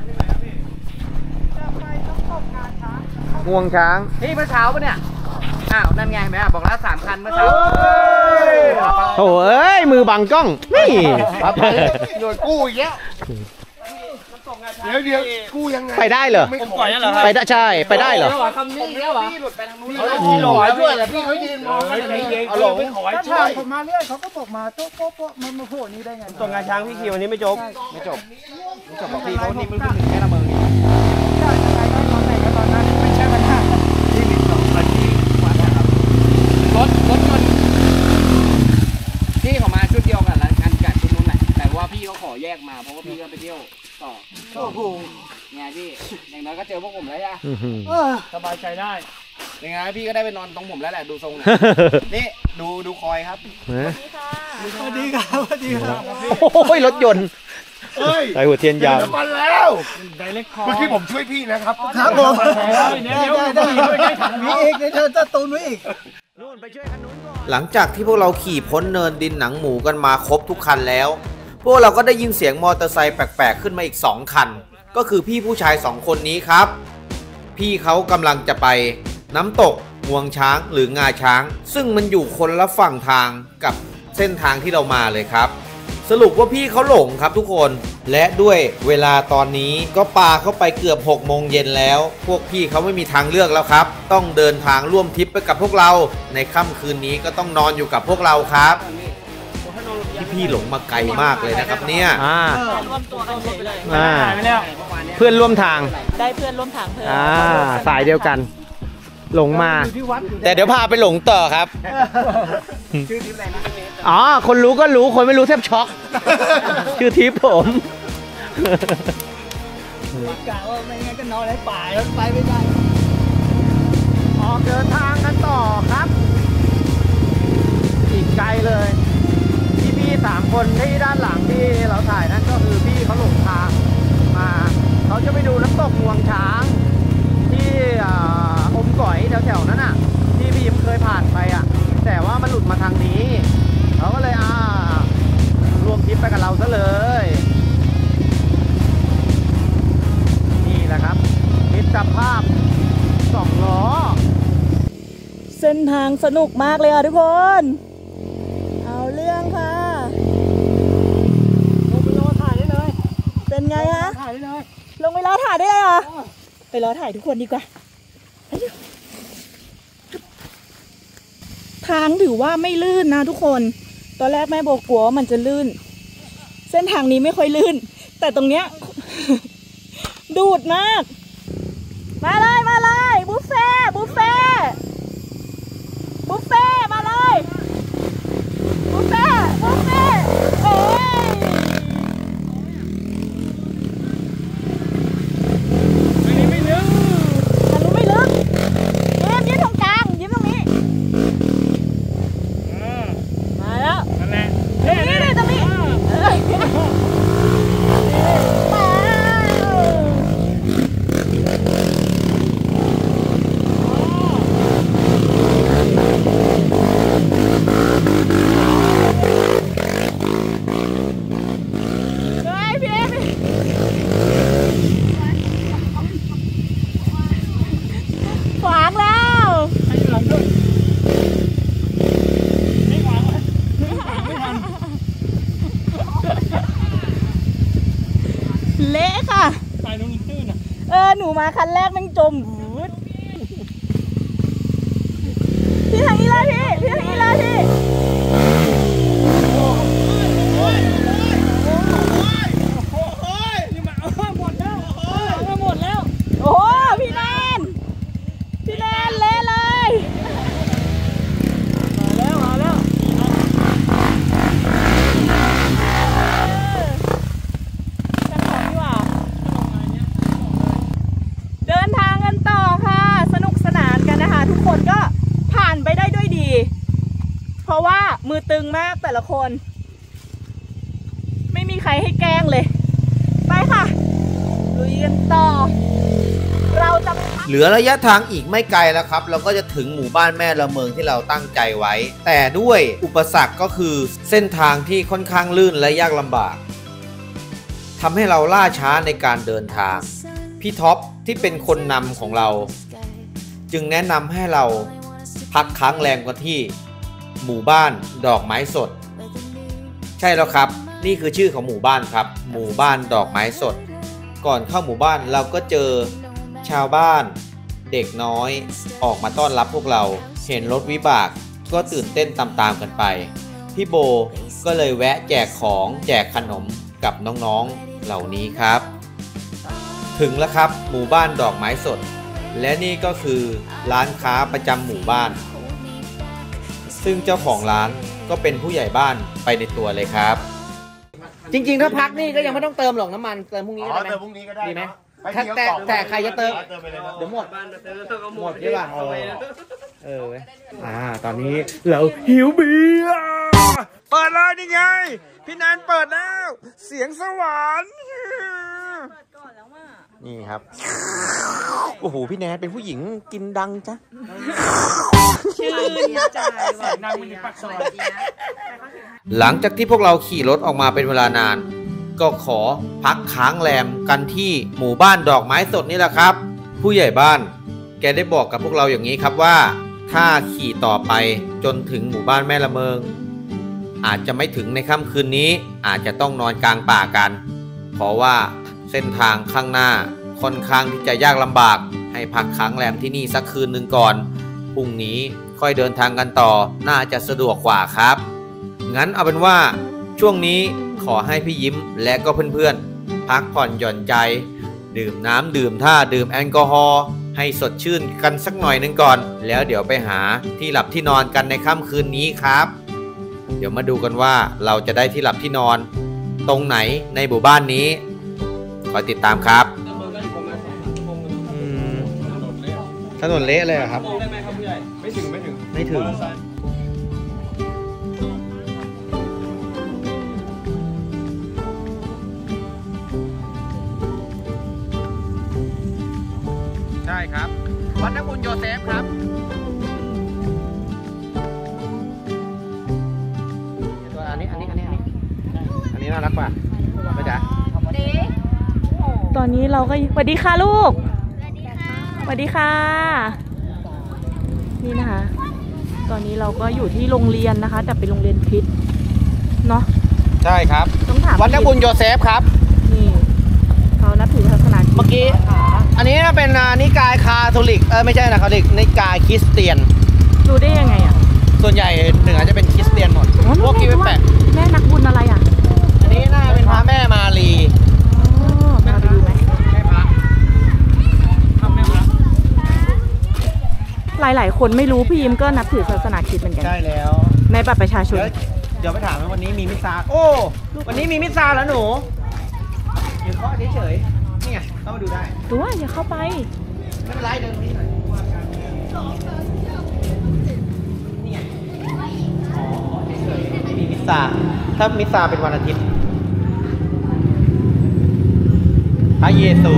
ห่วงช้างพี่เมื่อเช้าปะเนี่ยอ้าวนั่นไงแม่บอกแล้วสามคันเมื่อเช้าโอ้เอ้ยมือบังกล้องนี่หน่วยกู้อีกแล้วเดี๋ยวเดี๋ยวกู้ยังไงไปได้เหรอไปได้ใช่ไปได้เหรอคำนี้แล้วเหรอพี่หลุดไปทางนู้นพี่หลอยด้วยแหละพี่เขายืนมองกันอย่างนี้เอาหลงขอให้ช่วยผมมาเรื่อยเขาก็บอกมาโต๊ะโต๊ะโต๊ะมันมาโผล่นี้ได้ไงตรงงานช้างพี่คิววันนี้ไม่จบไม่จบไม่จบบอกพี่เขานี่มันขึ้นถึงแค่ละเมืองได้อะไรก็ตอนไหนก็ตอนนั้นไม่ใช่ปัญหาที่หนึ่งสองวันที่วันนะครับรถรถยนต์พี่เขามาชุดเดียวกันแล้วกันกัดชุดนู้นแหละแต่ว่าพี่เขาขอแยกมาเพราะว่าพี่ก็ไปเที่ยวต่อโอ้โหไงพี่อย่างน้อยก็เจอพวกผมแล้วจ้ะสบายใจได้ยังไงพี่ก็ได้ไปนอนตรงผมแล้วแหละดูทรงเนี่ยนี่ดูดูคอยครับสวัสดีค่ะสวัสดีครับสวัสดีครับโอ้ยรถยนต์ใส่หัวเทียนยาวมาแล้วเมื่อกี้ผมช่วยพี่นะครับครับผมเดี๋ยวเดี๋ยวเดี๋ยวไปถังนี้อีกเดี๋ยวเธอจะตูนไว้อีกนู่นไปช่วยคันนู้นก่อนหลังจากที่พวกเราขี่พ้นเนินดินหนังหมูกันมาครบทุกคันแล้วพวกเราก็ได้ยินเสียงมอเตอร์ไซค์แปลกๆขึ้นมาอีกสองคันก็คือพี่ผู้ชายสองคนนี้ครับพี่เขากำลังจะไปน้ำตกงวงช้างหรืองาช้างซึ่งมันอยู่คนละฝั่งทางกับเส้นทางที่เรามาเลยครับสรุปว่าพี่เขาหลงครับทุกคนและด้วยเวลาตอนนี้ก็ปาเข้าไปเกือบหกโมงเย็นแล้วพวกพี่เขาไม่มีทางเลือกแล้วครับต้องเดินทางร่วมทริปไปกับพวกเราในค่ำคืนนี้ก็ต้องนอนอยู่กับพวกเราครับพี่หลงมาไกลมากเลยนะครับเนี่ยรวมตัวกันเฉยเลยเพื่อนร่วมทางได้เพื่อนร่วมทางเพื่อนสายเดียวกันหลงมาแต่เดี๋ยวพาไปหลงต่อครับอ๋อคนรู้ก็รู้คนไม่รู้แทบช็อกชื่อทิพย์ผมกะว่าไม่งั้นก็นอนในป่าแล้วไปไม่ได้ออกเดินทางกันต่อครับอีกไกลเลยพี่พี่สามคนที่ด้านหลังที่เราถ่ายนั่นก็คือพี่เขาหลงทางมาเขาจะไปดูน้ำตกงวงช้างที่อมก๋อยแถวๆนั้นอ่ะที่พี่ยิ้มเคยผ่านไปอ่ะแต่ว่ามันหลุดมาทางนี้เขาก็เลยอ่ารวมทริปไปกับเราซะเลยนี่แหละครับมิตรภาพสองล้อเส้นทางสนุกมากเลยอ่ะทุกคนเอาเรื่องค่ะลงไปรอถ่ายได้เลยเป็นไงฮะถ่ายได้เลยลงไปรอถ่ายได้เลยเหรอไปรอถ่ายทุกคนดีกว่าทางถือว่าไม่ลื่นนะทุกคนตอนแรกแม่บอกกลัวว่ามันจะลื่นเส้นทางนี้ไม่ค่อยลื่นแต่ตรงเนี้ยดูดมากมาเลยมาเลยบุฟเฟ่บุฟเฟ่บุฟเฟ่มาเลยบุฟเฟ่บุฟเฟ่เอ้ยอันนี้ไม่ลึกอันนี้ไม่ลึกยิ้มยิ้มตรงกลางยิ้มตรงนี้มาแล้วนั่นแหละตรงนี้เลยตรงนี้เออหนูมาคันแรกมันจมพี่ทางนี้เลยพี่พี่ทางนี้เลยพี่โอ้พี่แนนพี่แนนเละเลยมาแล้วมาแล้วกันของดีกว่าเดินทางกันต่อค่ะสนุกสนานกันนะคะทุกคนก็ผ่านไปได้ด้วยดีเพราะว่ามือตึงมากแต่ละคนไม่มีใครให้แกล้งเลยไปค่ะลุยกันต่อเราจะเหลือระยะทางอีกไม่ไกลแล้วครับเราก็จะถึงหมู่บ้านแม่ละเมิงที่เราตั้งใจไว้แต่ด้วยอุปสรรคก็คือเส้นทางที่ค่อนข้างลื่นและยากลำบากทำให้เราล่าช้าในการเดินทางพี่ท็อปที่เป็นคนนำของเราจึงแนะนำให้เราพักค้างแรมกันที่หมู่บ้านดอกไม้สดใช่แล้วครับนี่คือชื่อของหมู่บ้านครับหมู่บ้านดอกไม้สดก่อนเข้าหมู่บ้านเราก็เจอชาวบ้านเด็กน้อยออกมาต้อนรับพวกเราเห็นรถวิบากก็ตื่นเต้นตามๆกันไปพี่โบก็เลยแวะแจกของแจกขนมกับน้องๆเหล่านี้ครับถึงแล้วครับหมู่บ้านดอกไม้สดและนี่ก็คือร้านค้าประจำหมู่บ้านซึ่งเจ้าของร้านก็เป็นผู้ใหญ่บ้านไปในตัวเลยครับจริงๆถ้าพักนี่ก็ยังไม่ต้องเติมหรอกน้ำมันเติมพรุ่งนี้ได้ไหมเติมพรุ่งนี้ก็ได้ดีไหมแต่แต่ใครจะเติมเดี๋ยวหมดหมดใช่ป่ะเออเอออ่าตอนนี้เราหิวเบียร์เปิดเลยนี่ไงพี่แนนเปิดแล้วเสียงสวรรค์นี่ครับโอ้โหพี่แนนเป็นผู้หญิงกินดังจ้ะชื่อใจว่าดังมันอยู่ปากซอยหลังจากที่พวกเราขี่รถออกมาเป็นเวลานานก็ขอพักค้างแรมกันที่หมู่บ้านดอกไม้สดนี่แหละครับผู้ใหญ่บ้านแกได้บอกกับพวกเราอย่างนี้ครับว่าถ้าขี่ต่อไปจนถึงหมู่บ้านแม่ละเมิงอาจจะไม่ถึงในค่ำคืนนี้อาจจะต้องนอนกลางป่ากันเพราะว่าเส้นทางข้างหน้าค่อนข้างที่จะยากลำบากให้พักค้างแรมที่นี่สักคืนหนึ่งก่อนพรุ่งนี้ค่อยเดินทางกันต่อน่าจะสะดวกกว่าครับงั้นเอาเป็นว่าช่วงนี้ขอให้พี่ยิ้มและก็เพื่อนๆพักผ่อนหย่อนใจดื่มน้ำดื่มท่าดื่มแอลกอฮอล์ให้สดชื่นกันสักหน่อยหนึ่งก่อนแล้วเดี๋ยวไปหาที่หลับที่นอนกันในค่ำคืนนี้ครับเดี๋ยวมาดูกันว่าเราจะได้ที่หลับที่นอนตรงไหนในหมู่บ้านนี้คอยติดตามครับถนนเละเลยครับไม่ถึงไม่ถึงไม่ถึงใช่ครับวัดน้ำมูลโยเซฟครับตัวอันนี้อันนี้อันนี้อันนี้อันนี้น่ารักป่ะไม่จ๋าตอนนี้เราก็สวัสดีค่ะลูกสวัสดีค่ะนี่นะคะตอนนี้เราก็อยู่ที่โรงเรียนนะคะแต่เป็นโรงเรียนคริสต์เนาะใช่ครับต้องถามวัดน้ำมูลโยเซฟครับนี่เขานับถือศาสนาเมื่อกี้อันนี้เป็นนิกายคาทอลิกเออไม่ใช่นะคาทอลิกนิกายคริสเตียนรู้ได้ยังไงอ่ะส่วนใหญ่เหนือจะเป็นคริสเตียนหมดพวกที่เป็นแปะแม่นักบุญอะไรอ่ะอันนี้น่าเป็นพระแม่มารีมาไปดูไหมหลายๆคนไม่รู้พี่ยิ้มก็นับถือศาสนาคริสต์เหมือนกันใช่แล้วในบัตรประชาชนเดี๋ยวไปถามว่าวันนี้มีมิสซาโอ้วันนี้มีมิสซาแล้วหนูอยู่เคาะเฉยๆนี่ไงเข้ามาดูได้ตัวอย่าเข้าไปไม่เป็นไรเดินนี่หน่อยนี่ไงอ๋อเฉยๆไม่มีมิสซาถ้ามิสซาเป็นวันอาทิตย์พระเยซู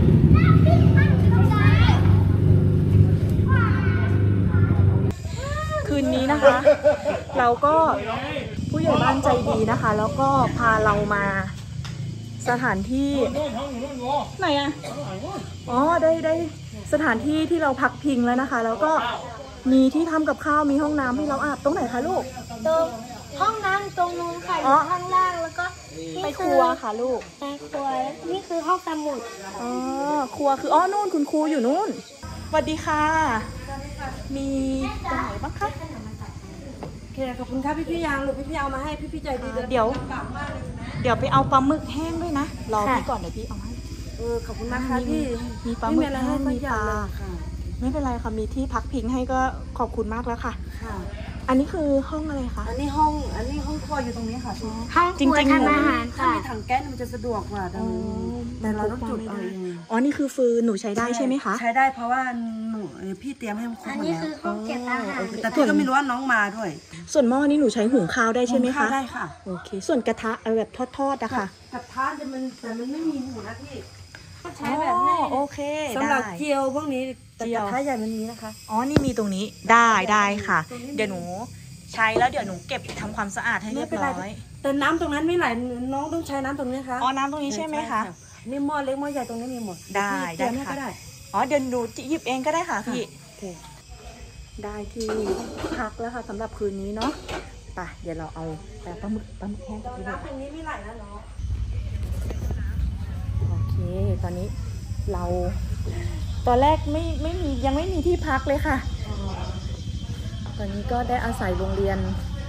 คืนนี้นะคะเราก็ผู้ใหญ่บ้านใจดีนะคะแล้วก็พาเรามาสถานที่ไหนอะอ๋อได้ได้สถานที่ที่เราพักพิงแล้วนะคะแล้วก็มีที่ทำกับข้าวมีห้องน้ำให้เราอาบตรงไหนคะลูกตรงห้องน้ำตรงนู้นค่ะอยู่ข้างล่างแล้วก็ไปครัวค่ะลูกไปครัวนี่คือห้องสมุดอ๋อครัวคืออ๋อนู่นคุณครูอยู่นู่นสวัสดีค่ะมีตรงไหนบ้างคะโอเคขอบคุณครับพี่พี่ยางลูกพี่พี่เอามาให้พี่พี่ใจดีเดี๋ยวเดี๋ยวไปเอาปลาหมึกแห้งด้วยนะรอพี่ก่อนเดี๋ยวพี่เอาให้เออขอบคุณมากค่ะพี่มีปลาหมึกแห้งมีปลาไม่เป็นไรค่ะมีที่พักพิงให้ก็ขอบคุณมากแล้วค่ะค่ะอันนี้คือห้องอะไรคะอันนี้ห้องอันนี้ห้องครัวอยู่ตรงนี้ค่ะห้องครัวทำอาหารถ้าค่ะมีถังแก๊สมันจะสะดวกกว่าตรงนี้แต่เราต้องจุดเอาเองอ๋อนี่คือฟืนหนูใช้ได้ใช่ไหมคะใช้ได้เพราะว่าหนูพี่เตรียมให้ครบอันหมดนี้แล้วคือห้องเก็บอาหารแต่พี่ก็ไม่รู้ว่าน้องมาด้วยส่วนหม้อนี้หนูใช้หุงข้าวได้ใช่ไหมคะได้ค่ะโอเคส่วนกระทะเอาแบบทอดๆอะค่ะกระทะแต่มันแต่มันไม่มีหูนะพี่ก็ใช้อ๋แบบนี้อโอเคสำหรับได้เจียวพวกนี้แต่เจีกยวระทะใหญ่มันมีนะคะอ๋อนี่มีตรงนี้ได้ได้ค่ะ เดี๋ยวหนูใช้แล้วเดี๋ยวหนูเก็บทำความสะอาดให้เรียบร้อยแต่น้ำตรงนั้นไม่ไหลน้องต้องใช้น้ำตรงนี้ค่ะอ๋อน้ำตรงนี้ใช่ไหมคะนี่หม้อเล็กหม้อใหญ่ตรงนี้มีหมดได้ได้ค่ะอ๋อเดี๋ยวหนูหยิบเองก็ได้ค่ะพี่ได้ที่พักแล้วค่ะสำหรับคืนนี้เนาะไปเดี๋ยวเราเอาแต่ปลาหมึกปลาหมึกแห้งกับพี่น้ำตรงนี้ไม่ไหลแล้วเนาะโอเคตอนนี้เราตอนแรกไม่ไม่มียังไม่มีที่พักเลยค่ะตอนนี้ก็ได้อาศัยโรงเรียน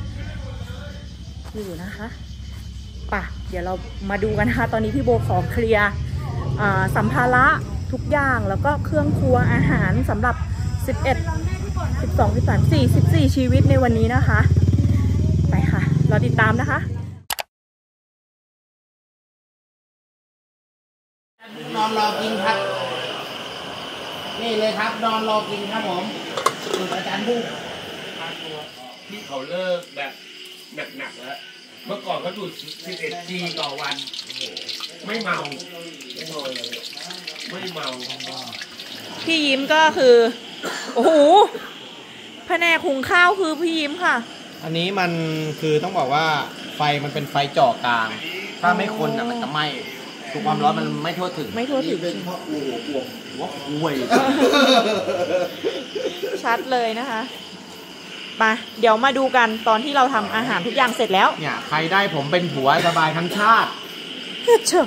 อยู่นะคะป่ะเดี๋ยวเรามาดูกันนะคะตอนนี้พี่โบขอเคลียร์สัมภาระทุกอย่างแล้วก็เครื่องครัวอาหารสำหรับสิบเอ็ด สิบสอง สิบสาม สี่ สิบสี่ชีวิตในวันนี้นะคะไปค่ะรอติดตามนะคะนอนรอกินครับนี่เลยครับนอนรอกินครับผมสูตรอาจารย์บุ้งที่เขาเลิกแบบหนักๆแล้วเมื่อก่อนเขาดูดสิบเอ็ดจีต่อวันไม่เมาไม่เมาเลยไม่เมาพี่ยิ้มก็คือโอ้โหแผนกหุงข้าวคือพี่ยิ้มค่ะอันนี้มันคือต้องบอกว่าไฟมันเป็นไฟจ่อกลางถ้าไม่คนอ่ะมันจะไหม้ถูกความร้อนมันไม่ทั่วถึงไม่ทั่วถึงเป็นเพราะโอ้โหหัวหัวห่วยชัดเลยนะคะมาเดี๋ยวมาดูกันตอนที่เราทำอาหารทุกอย่างเสร็จแล้วเนี่ยใครได้ผมเป็นผัวสบายทั้งชาติเชิญ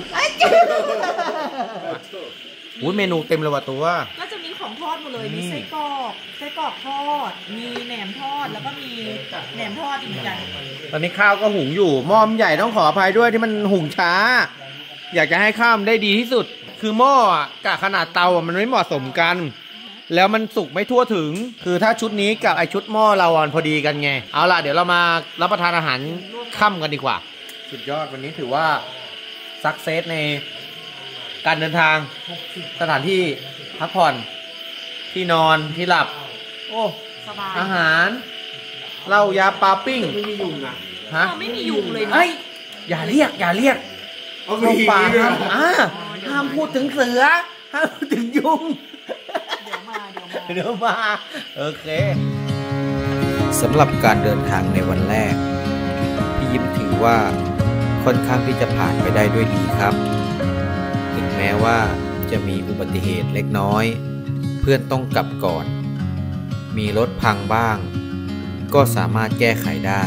อุ้ยเมนูเต็มเลยว่ะตัวก็จะมีของทอดหมดเลยมีไส้กรอกไส้กรอกทอดมีแหนมทอดแล้วก็มีแหนมทอดอีกเหมือนกันตอนนี้ข้าวก็หุงอยู่หม้อใหญ่ต้องขออภัยด้วยที่มันหุงช้าอยากจะให้ข้าวได้ดีที่สุดคือหม้อกะขนาดเตาอ่ะมันไม่เหมาะสมกันแล้วมันสุกไม่ทั่วถึงคือถ้าชุดนี้กับไอชุดหม้อเราอ่ะพอดีกันไงเอาล่ะเดี๋ยวเรามารับประทานอาหารค่ำกันดีกว่าสุดยอดวันนี้ถือว่าซักเซสในการเดินทางสถานที่พักผ่อนที่นอนที่หลับโอ้อาหารเหล้ายาปลาปิ้งไม่มียุงนะฮะไม่มียุงเลยเฮ้ยอย่าเรียกอย่าเรียกเอาปลาห้ามอ่าห้ามพูดถึงเสือห้ามพูดถึงยุงเดี๋ยวมาเดี๋ยวมาเดี๋ยวมาโอเคสำหรับการเดินทางในวันแรกพี่ยิ้มถือว่าค่อนข้างที่จะผ่านไปได้ด้วยดีครับถึงแม้ว่าจะมีอุบัติเหตุเล็กน้อยเพื่อนต้องกลับก่อนมีรถพังบ้างก็สามารถแก้ไขได้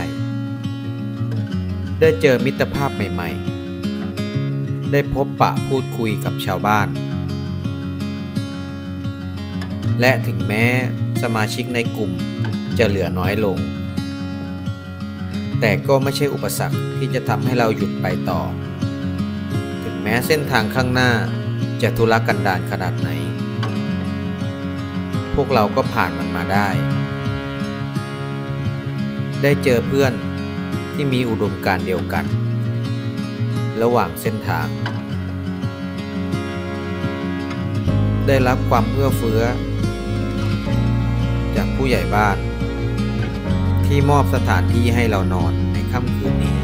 ได้เจอมิตรภาพใหม่ๆได้พบปะพูดคุยกับชาวบ้านและถึงแม้สมาชิกในกลุ่มจะเหลือน้อยลงแต่ก็ไม่ใช่อุปสรรคที่จะทำให้เราหยุดไปต่อถึงแม้เส้นทางข้างหน้าจะทุรกันดารขนาดไหนพวกเราก็ผ่านมันมาได้ได้เจอเพื่อนที่มีอุดมการณ์เดียวกันระหว่างเส้นทางได้รับความเอื้อเฟื้อจากผู้ใหญ่บ้านที่มอบสถานที่ให้เรานอนในค่ำคืนนี้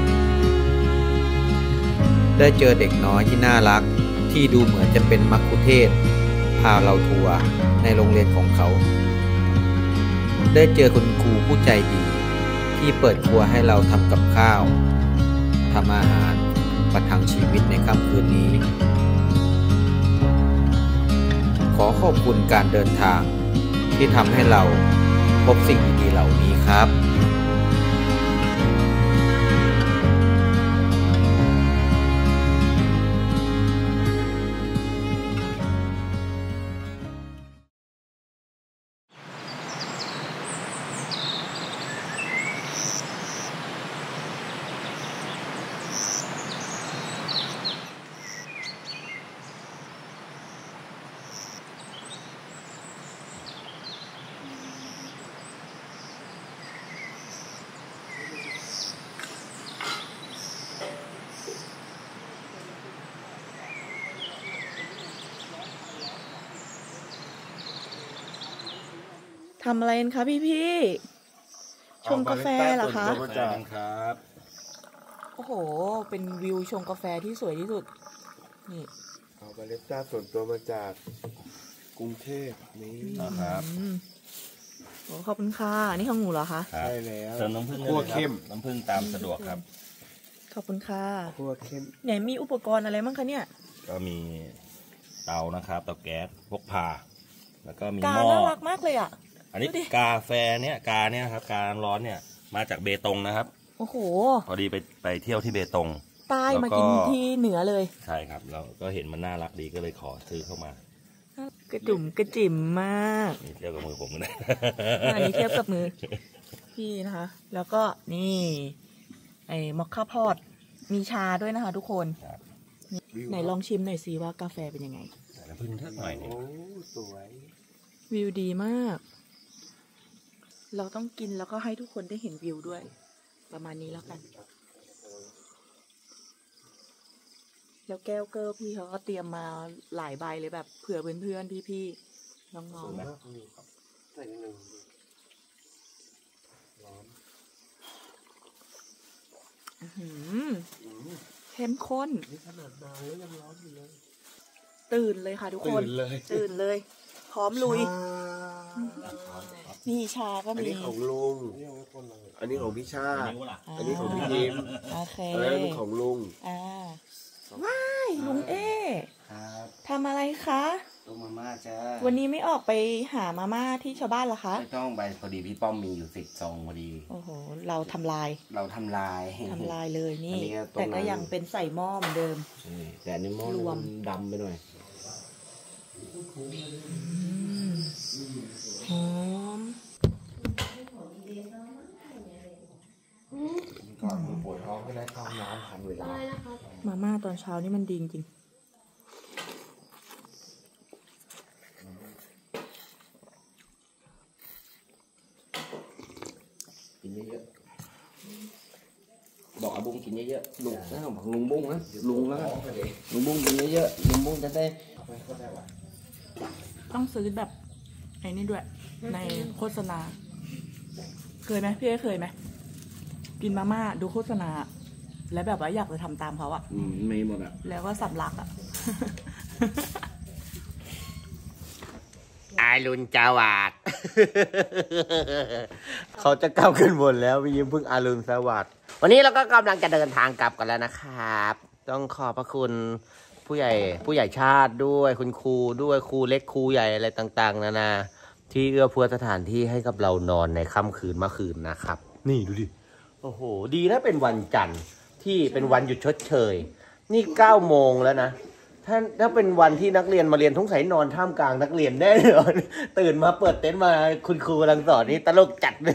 ได้เจอเด็กน้อยที่น่ารักที่ดูเหมือนจะเป็นมัคคุเทศก์พาเราทัวร์ในโรงเรียนของเขาได้เจอคุณครูผู้ใจดีที่เปิดครัวให้เราทำกับข้าวทำอาหารประทังชีวิตในค่ำคืนนี้ขอขอบคุณการเดินทางที่ทำให้เราพบสิ่งดีๆเหล่านี้ครับทำอะไรกันคะพี่พี่ชงกาแฟเหรอคะครับโอ้โหเป็นวิวชงกาแฟที่สวยที่สุดนี่เอาบาเลต้าส่วนตัวมาจากกรุงเทพนี่นะครับโอ้ขอบคุณค่ะนี่ของหนูเหรอคะใช่แล้วเติมน้ำผึ้งคั่วเข้มน้ำผึ้งตามสะดวกครับขอบคุณค่ะคั่วเข้มไหนมีอุปกรณ์อะไรบ้างคะเนี่ยก็มีเตานะครับเตาแก๊สพกพาแล้วก็มีหม้อน่ารักมากเลยอ่ะอันนี้กาแฟเนี่ยกาเนี่ยครับการ้อนเนี่ยมาจากเบตงนะครับโอ้โหพอดีไปไปเที่ยวที่เบตงใต้มากินที่เหนือเลยใช่ครับเราก็เห็นมันน่ารักดีก็เลยขอซื้อเข้ามากระจุ่มกระจิ๋มมากนี่เทียบกับมือผมนะอันนี้เทียบกับมือพี่นะคะแล้วก็นี่ไอ้มอคค่าพอดมีชาด้วยนะคะทุกคนไหนลองชิมหน่อยสิว่ากาแฟเป็นยังไงน้ำผึ้งเท่าไหร่เนี่ยโอ้สวยวิวดีมากเราต้องกินแล้วก็ให้ทุกคนได้เห็นวิวด้วยประมาณนี้แล้วกันแล้วแก้วเกอร์พี่เขาก็เตรียมมาหลายใบเลยแบบเผื่อเพื่อนๆพี่ๆน้องๆใส่นิดนึงร้อนเข้มข้นขนาดมาแล้วยังร้อนอยู่เลยตื่นเลยค่ะทุกคนตื่นเลยตื่นเลยพร้อมลุยนี่ชาก็มีอันนี้ของลุงอันนี้ของพี่ชาอันนี้ของพี่ยิ้มโอเคอันนี้ของลุงอ่าว้ายลุงเอทำอะไรคะต้มมาม่าจ้าวันนี้ไม่ออกไปหามาม่าที่ชาวบ้านหรอคะไม่ต้องไปพอดีพี่ป้อมมีอยู่สิบซองพอดีโอ้โหเราทำลายเราทำลายทำลายเลยนี่แต่ก็ยังเป็นใส่หม้อเหมือนเดิมแต่อันนี้หม้อรวมดำไปหน่อยหอมก่อนปวดท้องก็ได้เข้าน้ำทันเวลามาม่าตอนเช้านี่มันดีจริงกินเยอะๆบอกอาบุ้งกินเยอะๆลุงนั่นของลุงบุ้งนะลุงแล้วลุงบุ้งกินเยอะๆลุงบุ้งจะได้ต้องซื้อแบบไอ้นี่ด้วยในโฆษณาเคยไหมพี่เคยไหมกินมาม่าดูโฆษณาแล้วแบบว่าอยากจะทำตามเขาอ่ะอืมไม่หมดอ่ะแล้วก็สำลักอ่ะอารุณจาวาดเขาจะก้าวขึ้นบนแล้วพี่ยิ้มเพิ่งอารุณสวัสดิ์วันนี้เราก็กำลังจะเดินทางกลับกันแล้วนะครับต้องขอบพระคุณผู้ใหญ่ผู้ใหญ่ชาติด้วยคุณครูด้วยครูเล็กครูใหญ่อะไรต่างๆนานาที่เอื้อเฟื้อสถานที่ให้กับเรานอนในค่ำคืนเมื่อคืนนะครับนี่ดูดิโอ้โหดีนะเป็นวันจันทร์ที่เป็นวันหยุดชดเชยนี่เก้าโมงแล้วนะถ้าถ้าเป็นวันที่นักเรียนมาเรียนทุกสายนอนท่ามกลางนักเรียนแน่นอนตื่นมาเปิดเต็นท์มาคุณครูกำลังสอนนี่ตลกจัดเลย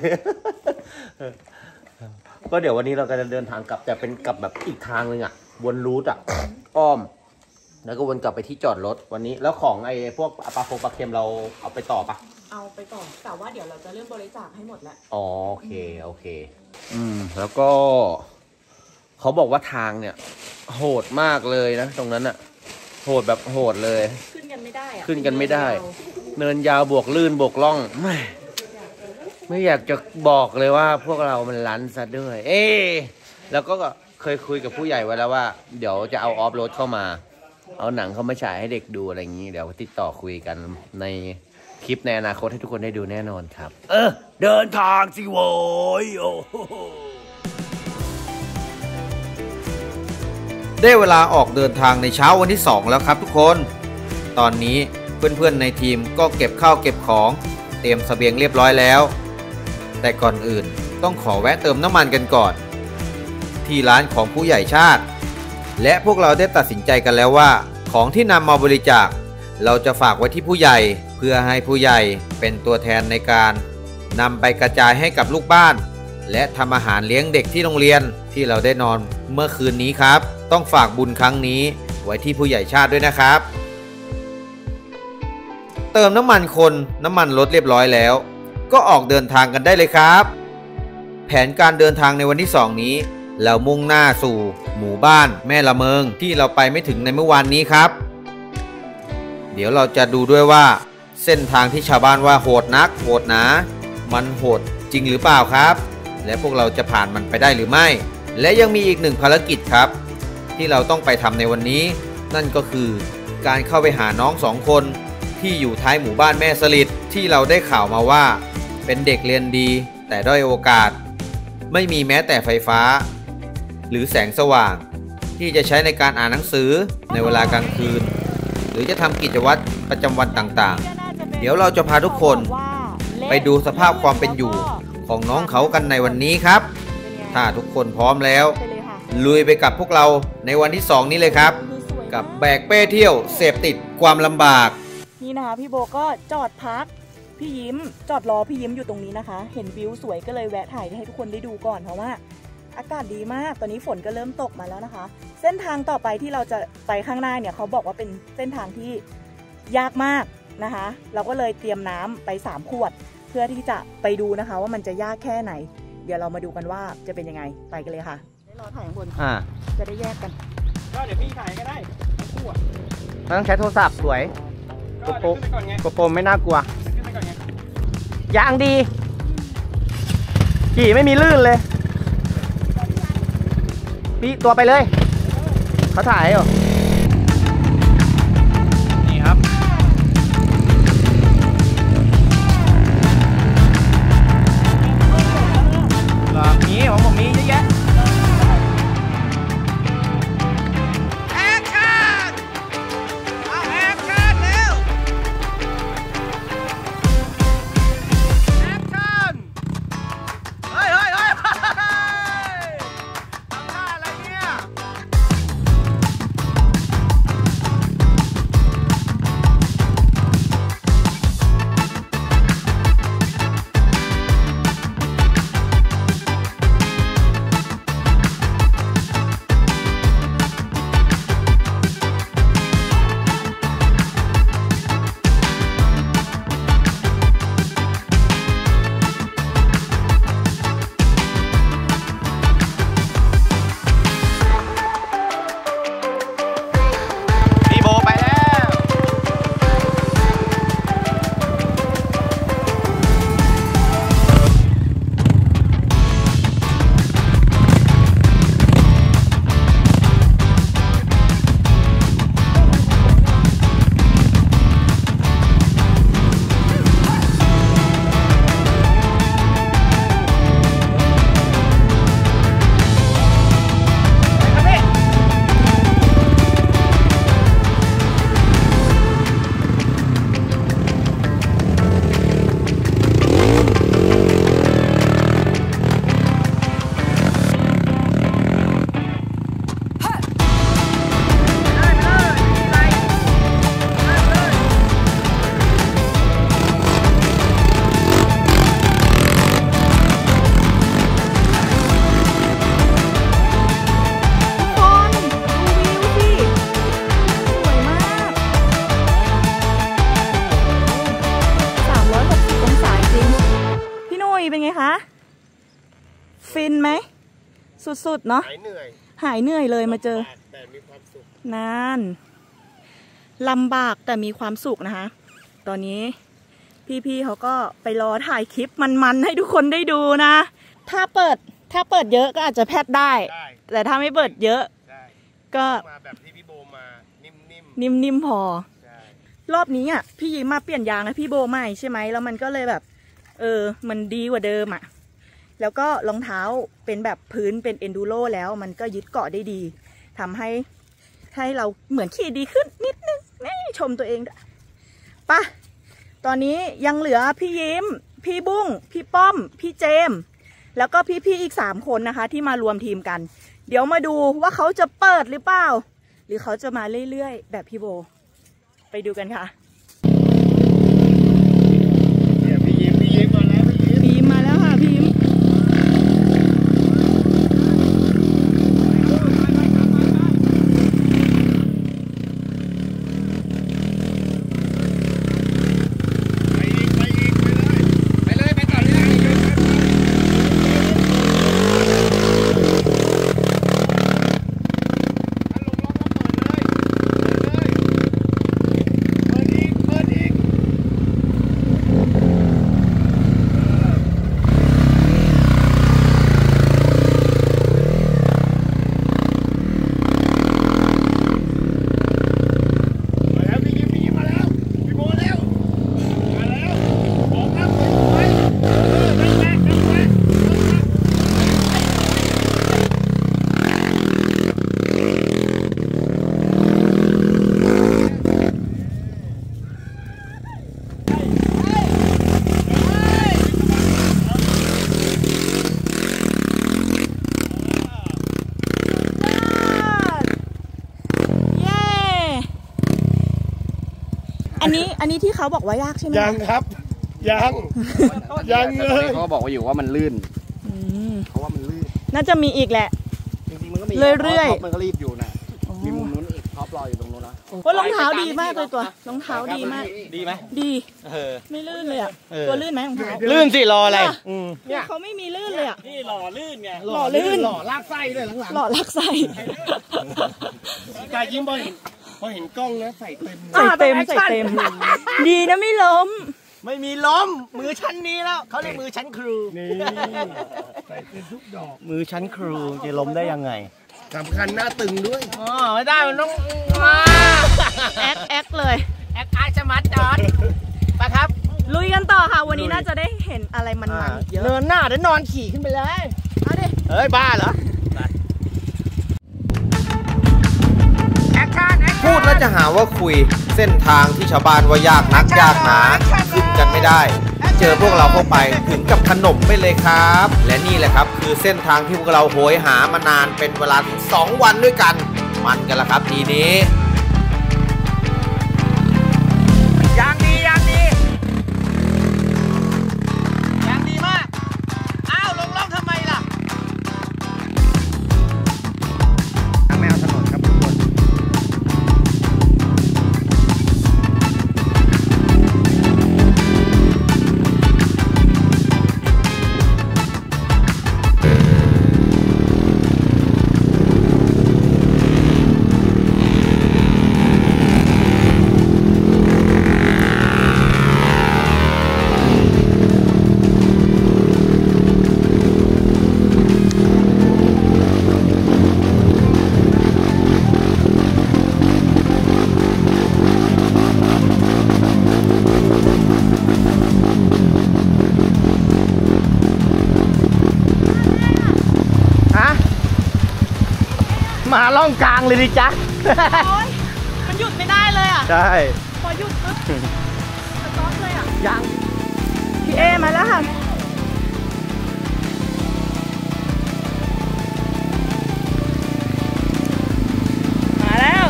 ก็เดี๋ยววันนี้เราก็จะเดินทางกลับแต่เป็นกลับแบบอีกทางนึงอ่ะวนรูทอ่ะอ้อมแล้วก็วนกลับไปที่จอดรถวันนี้แล้วของไอ้พวกปลาโฟปลาเค็มเราเอาไปต่อปะเอาไปต่อแต่ว่าเดี๋ยวเราจะเริ่มบริจาคให้หมดแล้วอ๋อโอเคโอเคอืมแล้วก็เขาบอกว่าทางเนี่ยโหดมากเลยนะตรงนั้นอ่ะโหดแบบโหดเลยขึ้นกันไม่ได้ขึ้นกันไม่ได้เนินยาวบวกลื่นบวกล่องไม่ไม่อยากจะบอกเลยว่าพวกเรามันลั้นซะด้วยเอ๊แล้วก็เคยคุยกับผู้ใหญ่ไว้แล้วว่าเดี๋ยวจะเอาออฟโรดเข้ามาเอาหนังเข้ามาฉายให้เด็กดูอะไรอย่างนี้เดี๋ยวติดต่อคุยกันในคลิปในอนาคตให้ทุกคนได้ดูแน่นอนครับเออเดินทางสิโว้ยโอ้ได้เวลาออกเดินทางในเช้าวันที่สองแล้วครับทุกคนตอนนี้เพื่อนๆในทีมก็เก็บข้าวเก็บของเตรียมเสบียงเรียบร้อยแล้วแต่ก่อนอื่นต้องขอแวะเติมน้ำมันกันก่อนที่ร้านของผู้ใหญ่ชาติและพวกเราได้ตัดสินใจกันแล้วว่าของที่นำมาบริจาคเราจะฝากไว้ที่ผู้ใหญ่เพื่อให้ผู้ใหญ่เป็นตัวแทนในการนำไปกระจายให้กับลูกบ้านและทำอาหารเลี้ยงเด็กที่โรงเรียนที่เราได้นอนเมื่อคืนนี้ครับต้องฝากบุญครั้งนี้ไว้ที่ผู้ใหญ่ชาติด้วยนะครับเติมน้ำมันคนน้ำมันลดเรียบร้อยแล้วก็ออกเดินทางกันได้เลยครับแผนการเดินทางในวันที่สองนี้เรามุ่งหน้าสู่หมู่บ้านแม่ละเมิงที่เราไปไม่ถึงในเมื่อวานนี้ครับเดี๋ยวเราจะดูด้วยว่าเส้นทางที่ชาวบ้านว่าโหดนักโหดหนามันโหดจริงหรือเปล่าครับและพวกเราจะผ่านมันไปได้หรือไม่และยังมีอีกหนึ่งภารกิจครับที่เราต้องไปทำในวันนี้นั่นก็คือการเข้าไปหาน้องสองคนที่อยู่ท้ายหมู่บ้านแม่สลิดที่เราได้ข่าวมาว่าเป็นเด็กเรียนดีแต่ด้อยโอกาสไม่มีแม้แต่ไฟฟ้าหรือแสงสว่างที่จะใช้ในการอ่านหนังสือในเวลากลางคืนหรือจะทำกิจวัตรประจำวันต่างๆเดี๋ยวเราจะพาทุกคนไปดูสภาพความเป็นอยู่ของน้องเขากันในวันนี้ครับถ้าทุกคนพร้อมแล้วลุยไปกับพวกเราในวันที่สองนี้เลยครับกับแบกเป้เที่ยวเสพติดความลำบากนี่นะคะพี่โบก็จอดพักพี่ยิ้มจอดรอพี่ยิ้มอยู่ตรงนี้นะคะเห็นวิวสวยก็เลยแวะถ่ายให้ทุกคนได้ดูก่อนเพราะว่าอากาศดีมากตอนนี้ฝนก็เริ่มตกมาแล้วนะคะเส้นทางต่อไปที่เราจะไปข้างหน้าเนี่ยเขาบอกว่าเป็นเส้นทางที่ยากมากนะคะเราก็เลยเตรียมน้ำไปสามขวดเพื่อที่จะไปดูนะคะว่ามันจะยากแค่ไหนเดี๋ยวเรามาดูกันว่าจะเป็นยังไงไปกันเลยค่ะได้รอถ่ายข้างบนอ่าจะได้แยกกันก็เดี๋ยวพี่ถ่ายก็ได้ขวดต้องใช้โทรศัพท์สวยโกโปรโกโปรไม่น่ากลัว ยางดีขี่ไม่มีลื่นเลยพี่ตัวไปเลยเขาถ่ายเหรอนี่ครับหรอมีของผมมีเยอะแยะฟินไหมสุดๆเนาะหายเหนื่อยหายเหนื่อยเลยมาเจอแต่มีความสุขนานลำบากแต่มีความสุขนะคะตอนนี้พี่ๆเขาก็ไปรอถ่ายคลิปมันๆให้ทุกคนได้ดูนะถ้าเปิดถ้าเปิดเยอะก็อาจจะแพทได้แต่ถ้าไม่เปิดเยอะก็มาแบบที่พี่โบมานิ่มๆนิ่มๆพอรอบนี้อ่ะพี่ยิ้มมาเปลี่ยนยางให้พี่โบใหม่ใช่ไหมแล้วมันก็เลยแบบเออมันดีกว่าเดิมอ่ะแล้วก็รองเท้าเป็นแบบพื้นเป็นเอนดูโรแล้วมันก็ยึดเกาะได้ดีทำให้ให้เราเหมือนขี่ดีขึ้นนิดนึงนี่ชมตัวเองด้วยปะตอนนี้ยังเหลือพี่ยิ้มพี่บุ้งพี่ป้อมพี่เจมแล้วก็พี่ๆอีกสามคนนะคะที่มารวมทีมกันเดี๋ยวมาดูว่าเขาจะเปิดหรือเปล่าหรือเขาจะมาเรื่อยๆแบบพี่โบไปดูกันค่ะพี่ยิ้มพี่ยิ้มมาแล้วพี่ยิ้มมาแล้วค่ะพี่ยิ้มเอันนี้อันนี้ที่เขาบอกว่ายากใช่ไหมยังครับยังยังเลยเขาก็บอกว่าอยู่ว่ามันลื่นเขาว่ามันลื่นน่าจะมีอีกแหละจริงๆมันก็มีเรื่อยๆมันก็รีบอยู่นะมีมุมนู้นอีกท็อปรออยู่ตรงนู้นนะว่ารองเท้าดีมากเลยตัวรองเท้าดีมากดีไหมดีไม่ลื่นเลยอ่ะตัวลื่นไหมรองเท้าลื่นสิรออะไรเนี่ยเขาไม่มีลื่นเลยอ่ะนี่หล่อลื่นไงหล่อลื่นหล่อลากไส้ด้วยหลังๆหล่อลากไส้กายยิ้มพอเห็นพอเห็นกล้องนะใส่เต็มใส่เต็มใส่เต็มดีนะไม่ล้มไม่มีล้มมือชั้นนี้แล้วเขาเรียกมือชั้นครูนี่ใส่เต็มทุกดอกมือชั้นครูจะล้มได้ยังไงสำคัญหน้าตึงด้วยอ๋อไม่ได้มันต้องแอคแอคเลยแอคอาร์ชมัดจอดไปครับลุยกันต่อค่ะวันนี้น่าจะได้เห็นอะไรมันๆเยอะเนินหน้าเดี๋ยวนอนขี่ขึ้นไปเลยเอาดิเฮ้ยบ้าเหรอพูดแล้วจะหาว่าคุยเส้นทางที่ชาวบ้านว่ายากนักยากหนาขึ้นกันไม่ได้เจอพวกเราเข้าไปถึงกับขนมไปเลยครับและนี่แหละครับคือเส้นทางที่พวกเราโหยหามานานเป็นเวลาถึงสองวันด้วยกันมันกันละครับทีนี้ยางดียางดียางดีมากอ้าวลงล่องทำไมล่ะแมวถนนครับทุกคนมาล่องกลางเลยดิจ๊ะมันหยุดไม่ได้เลยอ่ะใช่พอหยุดปุ๊บสต๊อปเลยอ่ะยังพี่เอมาแล้วค่ะมาแล้ว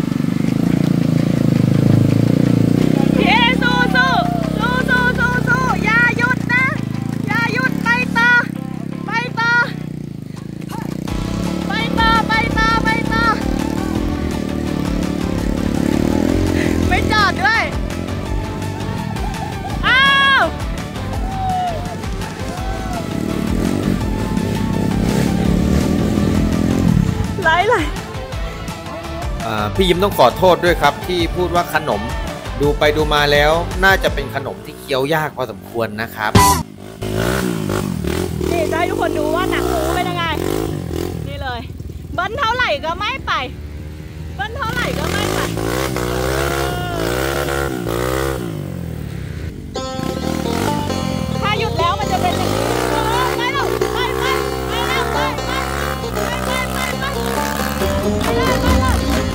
พี่เอสู้สู้สู้สู้สู้สู้อย่าหยุดนะอย่าหยุดไปต่อไปต่อไปต่อไปต่อไปต่อไม่จอดด้วยอ้าวไหลไหลพี่ยิ้มต้องขอโทษด้วยครับที่พูดว่าขนมดูไปดูมาแล้วน่าจะเป็นขนมที่เคี้ยวยากพอสมควรนะครับนี่จะให้ทุกคนดูว่าหนังหมูเป็นยังไงนี่เลยเบิ้ลเท่าไหร่ก็ไม่ไปเบิ้ลเท่าไหร่ก็ไม่ไปถ้าหยุดแล้วมันจะเป็นอย่างนี้ไปแล้วไปไปไปแล้วไปไปไปไปไปไปไปเลยไปเลย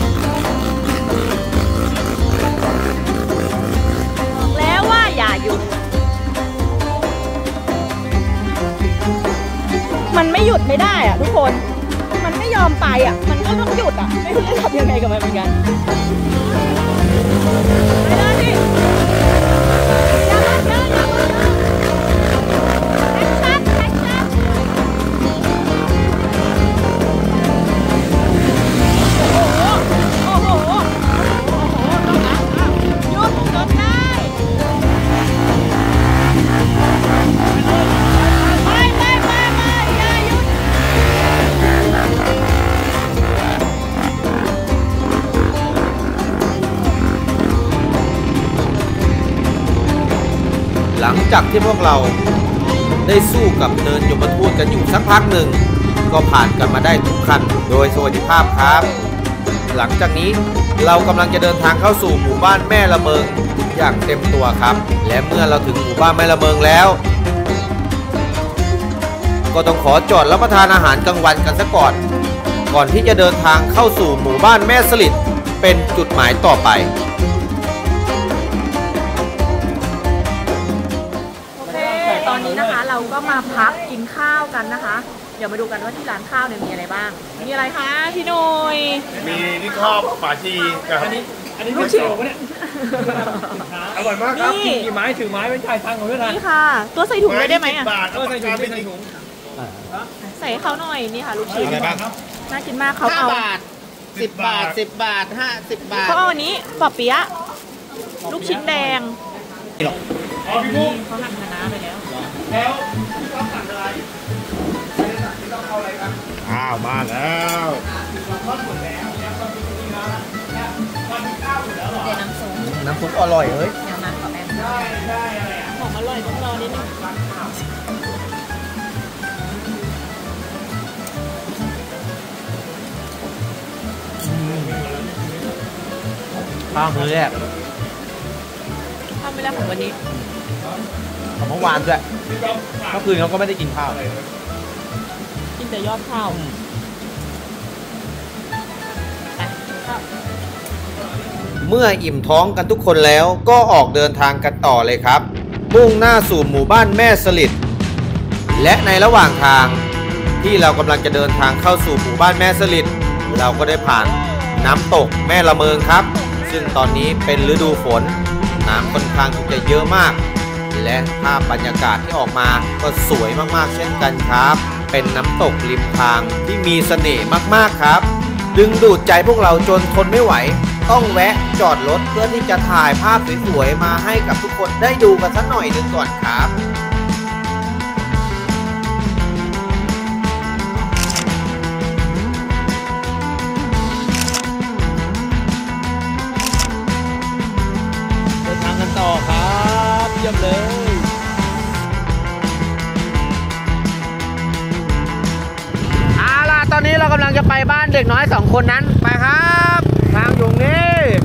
บอกแล้วว่าอย่าหยุดมันไม่หยุดไม่ได้อ่ะทุกคนมันไม่ยอมไปอ่ะมันก็ต้องหยุดอ่ะไม่รู้จะทำยังไงกับมันเหมือนกันไปเลยดิอย่ามาเยอะอย่ามาเยอะแอคชั่นแอคชั่นโอ้โหโอ้โหโอ้โหต้องนะหยุดจนได้ไปไปไปไปอย่าหยุดหลังจากที่พวกเราได้สู้กับเนินยมทูตกันอยู่สักพักหนึ่งก็ผ่านกันมาได้ทุกขั้นโดยสวัสดิภาพครับหลังจากนี้เรากำลังจะเดินทางเข้าสู่หมู่บ้านแม่ละเมิงอย่างเต็มตัวครับและเมื่อเราถึงหมู่บ้านแม่ละเมิงแล้วก็ต้องขอจอดรับประทานอาหารกลางวันกันซะก่อนก่อนที่จะเดินทางเข้าสู่หมู่บ้านแม่สลิดเป็นจุดหมายต่อไปโอเคตอนนี้นะคะเราก็มาพักกินข้าวกันนะคะเดี๋ยวมาดูกันว่าที่ร้านข้าวเนี่ยมีอะไรบ้างมีอะไรคะพี่หนุ่ยมีที่ครอบป่าชีกับอันนี้อันนี้ลูกชิ้นอร่อยมากครับนี่กี่ไม้ถือไม้เป็นชายทางของเพื่อนนี่ค่ะ ตัวใส่ถุงเลยได้ไหมอ่ะบาทเออใส่ถุงใส่ถุงใส่ให้เขาหน่อยนี่ค่ะลูกชิ้นอะไรบ้างครับน่ากินมากเขาห้าเอาบาทสิบบาทสิบบาทห้าสิบบาทเขาเอาอันนี้ปอเปี๊ยะลูกชิ้นแดงอ๋อพี่บุ๊กเขาหั่นคะน้าไปแล้วแล้วพี่ต้องสั่งอะไรไม่ได้สั่งพี่ต้องเอาอะไรครับอ้าวมาแล้วทอดหมดแล้วเนี่ยตอนนี้นี่นะเนี่ยตอนนี้ข้าวหมดแล้วเหรอเดี๋ยวน้ำซุปน้ำซุปอร่อยเฮ้ยเดี๋ยวน้ำขอแป๊บได้ได้อะไรอ่ะของอร่อยต้องรอนิดนึงข้าวมื้อแรกทำไปแล้วของวันนี้ของเมื่อวานด้วยเมื่อคืนเขาก็ไม่ได้กินข้าวกินแต่ยอดข้าวไปข้าวเมื่ออิ่มท้องกันทุกคนแล้วก็ออกเดินทางกันต่อเลยครับมุ่งหน้าสู่หมู่บ้านแม่สลิดและในระหว่างทางที่เรากำลังจะเดินทางเข้าสู่หมู่บ้านแม่สลิดเราก็ได้ผ่านน้ำตกแม่ละเมิงครับซึ่งตอนนี้เป็นฤดูฝนน้ำค่อนข้างที่จะเยอะมากและภาพบรรยากาศที่ออกมาก็สวยมากๆเช่นกันครับเป็นน้ำตกริมทางที่มีเสน่ห์มากๆครับดึงดูดใจพวกเราจนทนไม่ไหวต้องแวะจอดรถเพื่อที่จะถ่ายภาพสวยๆมาให้กับทุกคนได้ดูกันสักหน่อยหนึ่งก่อนครับเดินทางกันต่อครับเยี่ยมเลยเอาล่ะตอนนี้เรากำลังจะไปบ้านเด็กน้อยสองคนนั้นไปครับทางอยู่นี้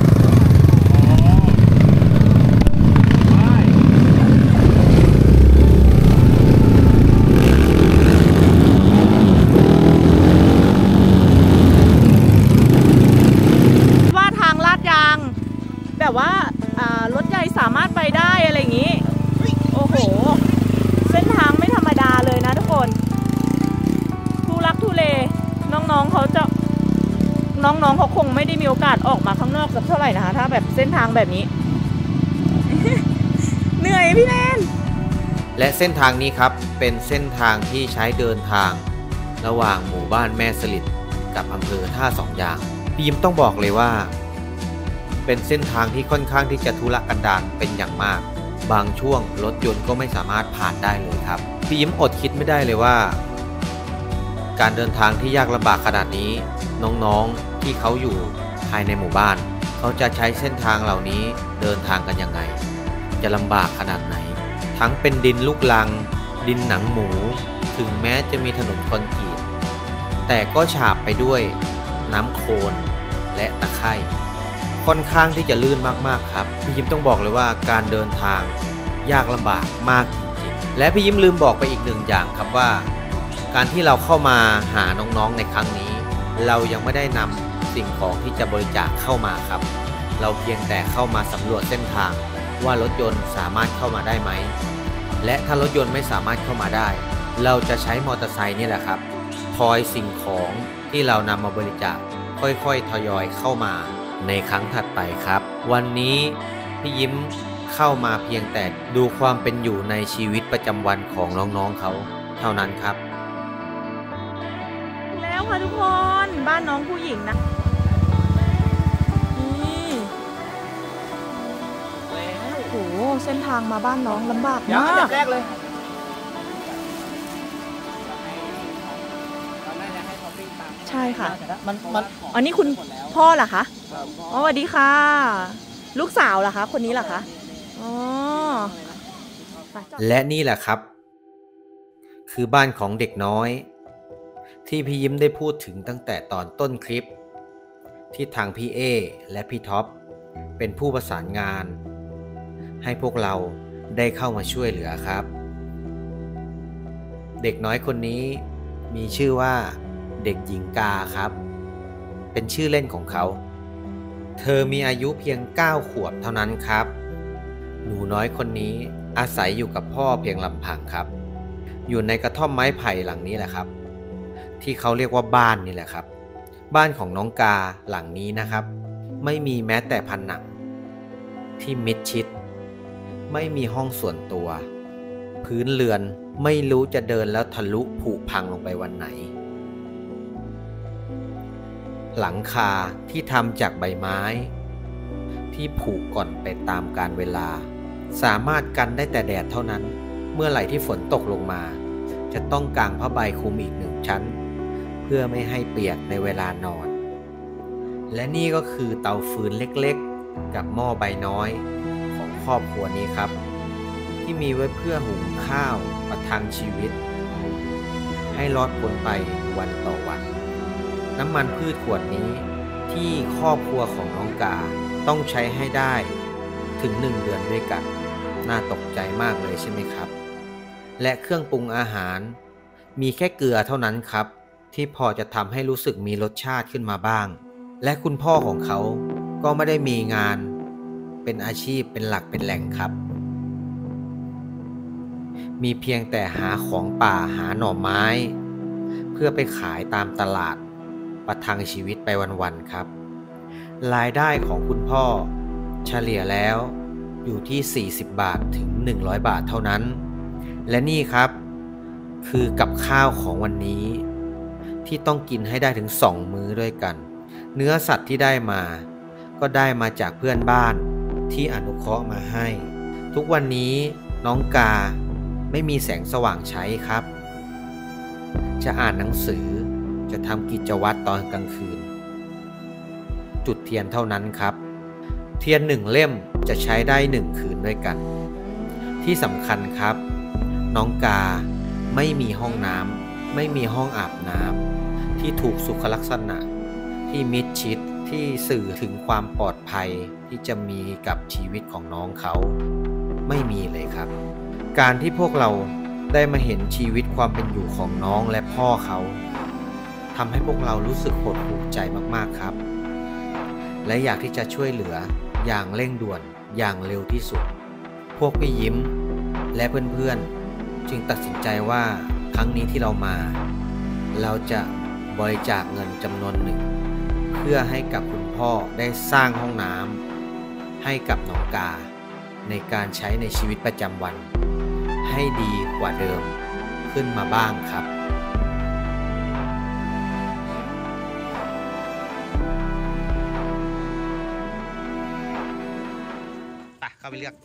ว่าทางลาดยางแบบว่าอ่ารถใหญ่สามารถไปได้อะไรอย่างนี้โอ้โหเส้นทางไม่ธรรมดาเลยนะทุกคนทุลักทุเลน้องๆเขาจะน้องๆเขาคงไม่ได้มีโอกาสออกมาข้างนอกสักเท่าไหร่นะคะถ้าแบบเส้นทางแบบนี้ เหนื่อยพี่แนนและเส้นทางนี้ครับเป็นเส้นทางที่ใช้เดินทางระหว่างหมู่บ้านแม่สลิดกับอำเภอท่าสองยางพี่ยิ้มต้องบอกเลยว่าเป็นเส้นทางที่ค่อนข้างที่จะทุรกันดารเป็นอย่างมากบางช่วงรถยนต์ก็ไม่สามารถผ่านได้เลยครับพี่ยิ้มอดคิดไม่ได้เลยว่าการเดินทางที่ยากลำบากขนาดนี้น้องๆที่เขาอยู่ภายในหมู่บ้านเขาจะใช้เส้นทางเหล่านี้เดินทางกันยังไงจะลำบากขนาดไหนทั้งเป็นดินลูกรังดินหนังหมูถึงแม้จะมีถนนคอนกรีตแต่ก็ฉาบไปด้วยน้ำโคลนและตะไคร่ค่อนข้างที่จะลื่นมากๆครับพี่ยิ้มต้องบอกเลยว่าการเดินทางยากลำบากมากจริงๆและพี่ยิ้มลืมบอกไปอีกหนึ่งอย่างครับว่าการที่เราเข้ามาหาน้องๆในครั้งนี้เรายังไม่ได้นำสิ่งของที่จะบริจาคเข้ามาครับเราเพียงแต่เข้ามาสำรวจเส้นทางว่ารถยนต์สามารถเข้ามาได้ไหมและถ้ารถยนต์ไม่สามารถเข้ามาได้เราจะใช้มอเตอร์ไซค์นี่แหละครับทอยสิ่งของที่เรานำมาบริจาคค่อยๆทยอยเข้ามาในครั้งถัดไปครับวันนี้พี่ยิ้มเข้ามาเพียงแต่ดูความเป็นอยู่ในชีวิตประจำวันของน้องๆเขาเท่านั้นครับแล้วค่ะทุกคนบ้านน้องผู้หญิงนะนี่โอ้โหเส้นทางมาบ้านน้องลำบากมากแรกเลยใช่ค่ะมันมันอันนี้คุณพ่อเหรอคะอ๋อสวัสดีค่ะลูกสาวเหรอคะคนนี้เหรอคะอ๋อและนี่แหละครับคือบ้านของเด็กน้อยที่พี่ยิ้มได้พูดถึงตั้งแต่ตอนต้นคลิปที่ทางพี่เอและพี่ท็อปเป็นผู้ประสานงานให้พวกเราได้เข้ามาช่วยเหลือครับเด็กน้อยคนนี้มีชื่อว่าเด็กหญิงกาครับเป็นชื่อเล่นของเขาเธอมีอายุเพียงเก้าขวบเท่านั้นครับหนูน้อยคนนี้อาศัยอยู่กับพ่อเพียงลำพังครับอยู่ในกระท่อมไม้ไผ่หลังนี้แหละครับที่เขาเรียกว่าบ้านนี่แหละครับบ้านของน้องกาหลังนี้นะครับไม่มีแม้แต่ผนังที่มิดชิดไม่มีห้องส่วนตัวพื้นเรือนไม่รู้จะเดินแล้วทะลุผุพังลงไปวันไหนหลังคาที่ทำจากใบไม้ที่ผุก่อนไปตามกาลเวลาสามารถกันได้แต่แดดเท่านั้นเมื่อไหร่ที่ฝนตกลงมาจะต้องกางผ้าใบคลุมอีกหนึ่งชั้นเพื่อไม่ให้เปียกในเวลานอนและนี่ก็คือเตาฟืนเล็กๆกับหม้อใบน้อยของครอบครัวนี้ครับที่มีไว้เพื่อหุงข้าวประทังชีวิตให้รอดพ้นไปวันต่อวันน้ำมันพืชขวดนี้ที่ครอบครัวของน้องกาต้องใช้ให้ได้ถึงหนึ่งเดือนด้วยกันน่าตกใจมากเลยใช่ไหมครับและเครื่องปรุงอาหารมีแค่เกลือเท่านั้นครับที่พอจะทำให้รู้สึกมีรสชาติขึ้นมาบ้างและคุณพ่อของเขาก็ไม่ได้มีงานเป็นอาชีพเป็นหลักเป็นแหล่งครับมีเพียงแต่หาของป่าหาหน่อไม้เพื่อไปขายตามตลาดประทังชีวิตไปวันๆครับรายได้ของคุณพ่อเฉลี่ยแล้วอยู่ที่สี่สิบบาทถึงหนึ่งร้อยบาทเท่านั้นและนี่ครับคือกับข้าวของวันนี้ที่ต้องกินให้ได้ถึงสองมื้อด้วยกันเนื้อสัตว์ที่ได้มาก็ได้มาจากเพื่อนบ้านที่อนุเคราะห์มาให้ทุกวันนี้น้องกาไม่มีแสงสว่างใช้ครับจะอ่านหนังสือจะทำกิจวัตรตอนกลางคืนจุดเทียนเท่านั้นครับเทียนหนึ่งเล่มจะใช้ได้หนึ่งคืนด้วยกันที่สำคัญครับน้องกาไม่มีห้องน้ำไม่มีห้องอาบน้ำที่ถูกสุขลักษณะที่มิดชิดที่สื่อถึงความปลอดภัยที่จะมีกับชีวิตของน้องเขาไม่มีเลยครับการที่พวกเราได้มาเห็นชีวิตความเป็นอยู่ของน้องและพ่อเขาทำให้พวกเรารู้สึกหดหู่ใจมากๆครับและอยากที่จะช่วยเหลืออย่างเร่งด่วนอย่างเร็วที่สุดพวกพี่ยิ้มและเพื่อนๆจึงตัดสินใจว่าครั้งนี้ที่เรามาเราจะบริจาคเงินจำนวนหนึ่งเพื่อให้กับคุณพ่อได้สร้างห้องน้ำให้กับน้องกาในการใช้ในชีวิตประจำวันให้ดีกว่าเดิมขึ้นมาบ้างครับไปเข้าไปเลือก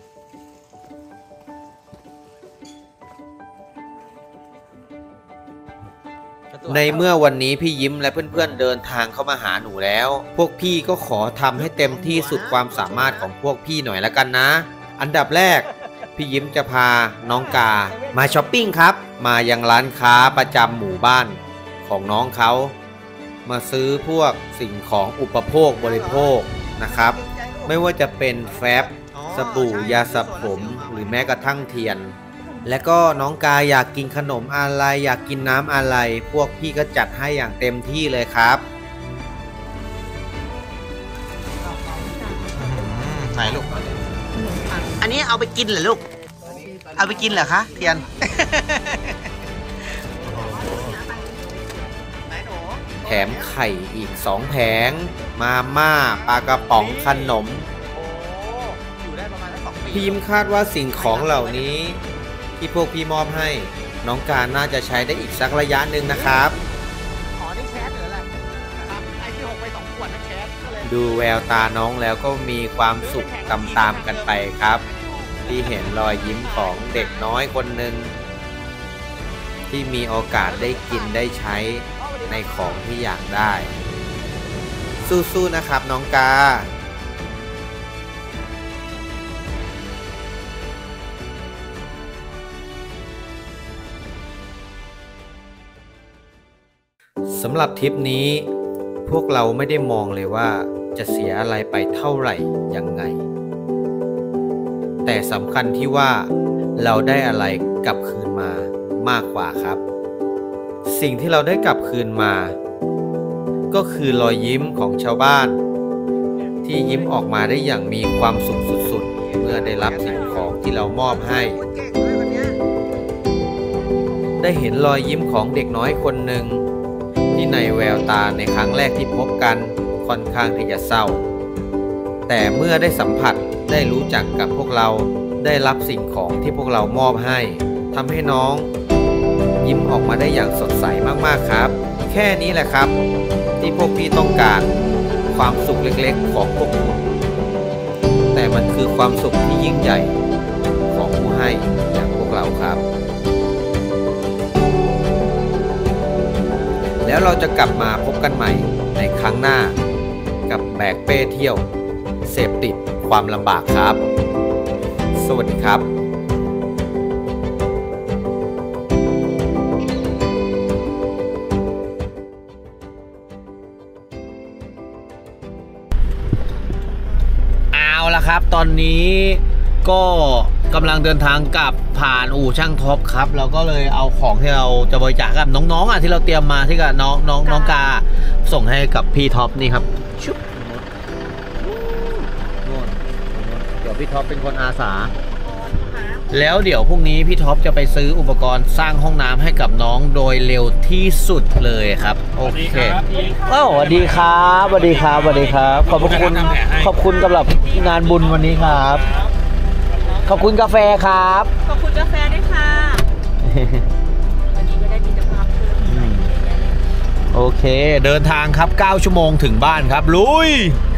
ในเมื่อวันนี้พี่ยิ้มและเพื่อนๆเดินทางเข้ามาหาหนูแล้วพวกพี่ก็ขอทำให้เต็มที่สุดความสามารถของพวกพี่หน่อยละกันนะอันดับแรกพี่ยิ้มจะพาน้องกามาช้อปปิ้งครับมายังร้านค้าประจำหมู่บ้านของน้องเขามาซื้อพวกสิ่งของอุปโภคบริโภคนะครับไม่ว่าจะเป็นแฟบสบู่ยาสระผมหรือแม้กระทั่งเทียนและก็น้องกาอยากกินขนมอะไรอยากกินน้ำอะไรพวกพี่ก็จัดให้อย่างเต็มที่เลยครับไหนลูกอันนี้เอาไปกินเหรอลูกเอาไปกินเหรอคะเทียนแถมไข่อีกสองแผงมาม่าปลากระป๋องขนมพี่ยิ้มคาดว่าสิ่งของเหล่านี้ที่พวกพี่มอบให้น้องการน่าจะใช้ได้อีกสักระยะหนึ่งนะครับขอได้แชทหรืออะไรครับไอที่หกไปสองขวดนะแชทดูแววตาน้องแล้วก็มีความสุขตามๆกันไปครับที่เห็นรอยยิ้มของเด็กน้อยคนหนึ่งที่มีโอกาสได้กินได้ใช้ในของที่อยากได้สู้ๆนะครับน้องกาสำหรับทริปนี้พวกเราไม่ได้มองเลยว่าจะเสียอะไรไปเท่าไหร่ยังไงแต่สำคัญที่ว่าเราได้อะไรกลับคืนมามากกว่าครับสิ่งที่เราได้กลับคืนมาก็คือรอยยิ้มของชาวบ้านที่ยิ้มออกมาได้อย่างมีความสุขสุดๆเมื่อได้รับสิ่งของที่เรามอบให้ได้เห็นรอยยิ้มของเด็กน้อยคนหนึ่งที่ในแววตาในครั้งแรกที่พบกันค่อนข้างที่จะเศร้าแต่เมื่อได้สัมผัสได้รู้จักกับพวกเราได้รับสิ่งของที่พวกเรามอบให้ทำให้น้องยิ้มออกมาได้อย่างสดใสมากๆครับแค่นี้แหละครับที่พวกพี่ต้องการความสุขเล็กๆของพวกคุณแต่มันคือความสุขที่ยิ่งใหญ่ของผู้ให้อย่างพวกเราครับแล้วเราจะกลับมาพบกันใหม่ในครั้งหน้ากับแบกเป้เที่ยวเสพติดความลำบากครับสวัสดีครับเอาละครับตอนนี้ก็กำลังเดินทางกลับผ่านอู่ช่างท็อปครับเราก็เลยเอาของที่เราจะบริจาคกับน้องๆอ่ะที่เราเตรียมมาที่กับน้องน้องน้องกาส่งให้กับพี่ท็อปนี่ครับชุบเดี๋ยวพี่ท็อปเป็นคนอาสาแล้วเดี๋ยวพรุ่งนี้พี่ท็อปจะไปซื้ออุปกรณ์สร้างห้องน้ำให้กับน้องโดยเร็วที่สุดเลยครับโอเคโอ้สวัสดีครับสวัสดีครับสวัสดีครับขอบคุณขอบคุณสำหรับงานบุญวันนี้ครับขอบคุณกาแฟครับขอบคุณกาแฟด้วยค่ะวันนี้ก็ได้มีเจ้าภาพเพิ่มโอเคเดินทางครับเก้าชั่วโมงถึงบ้านครับลุย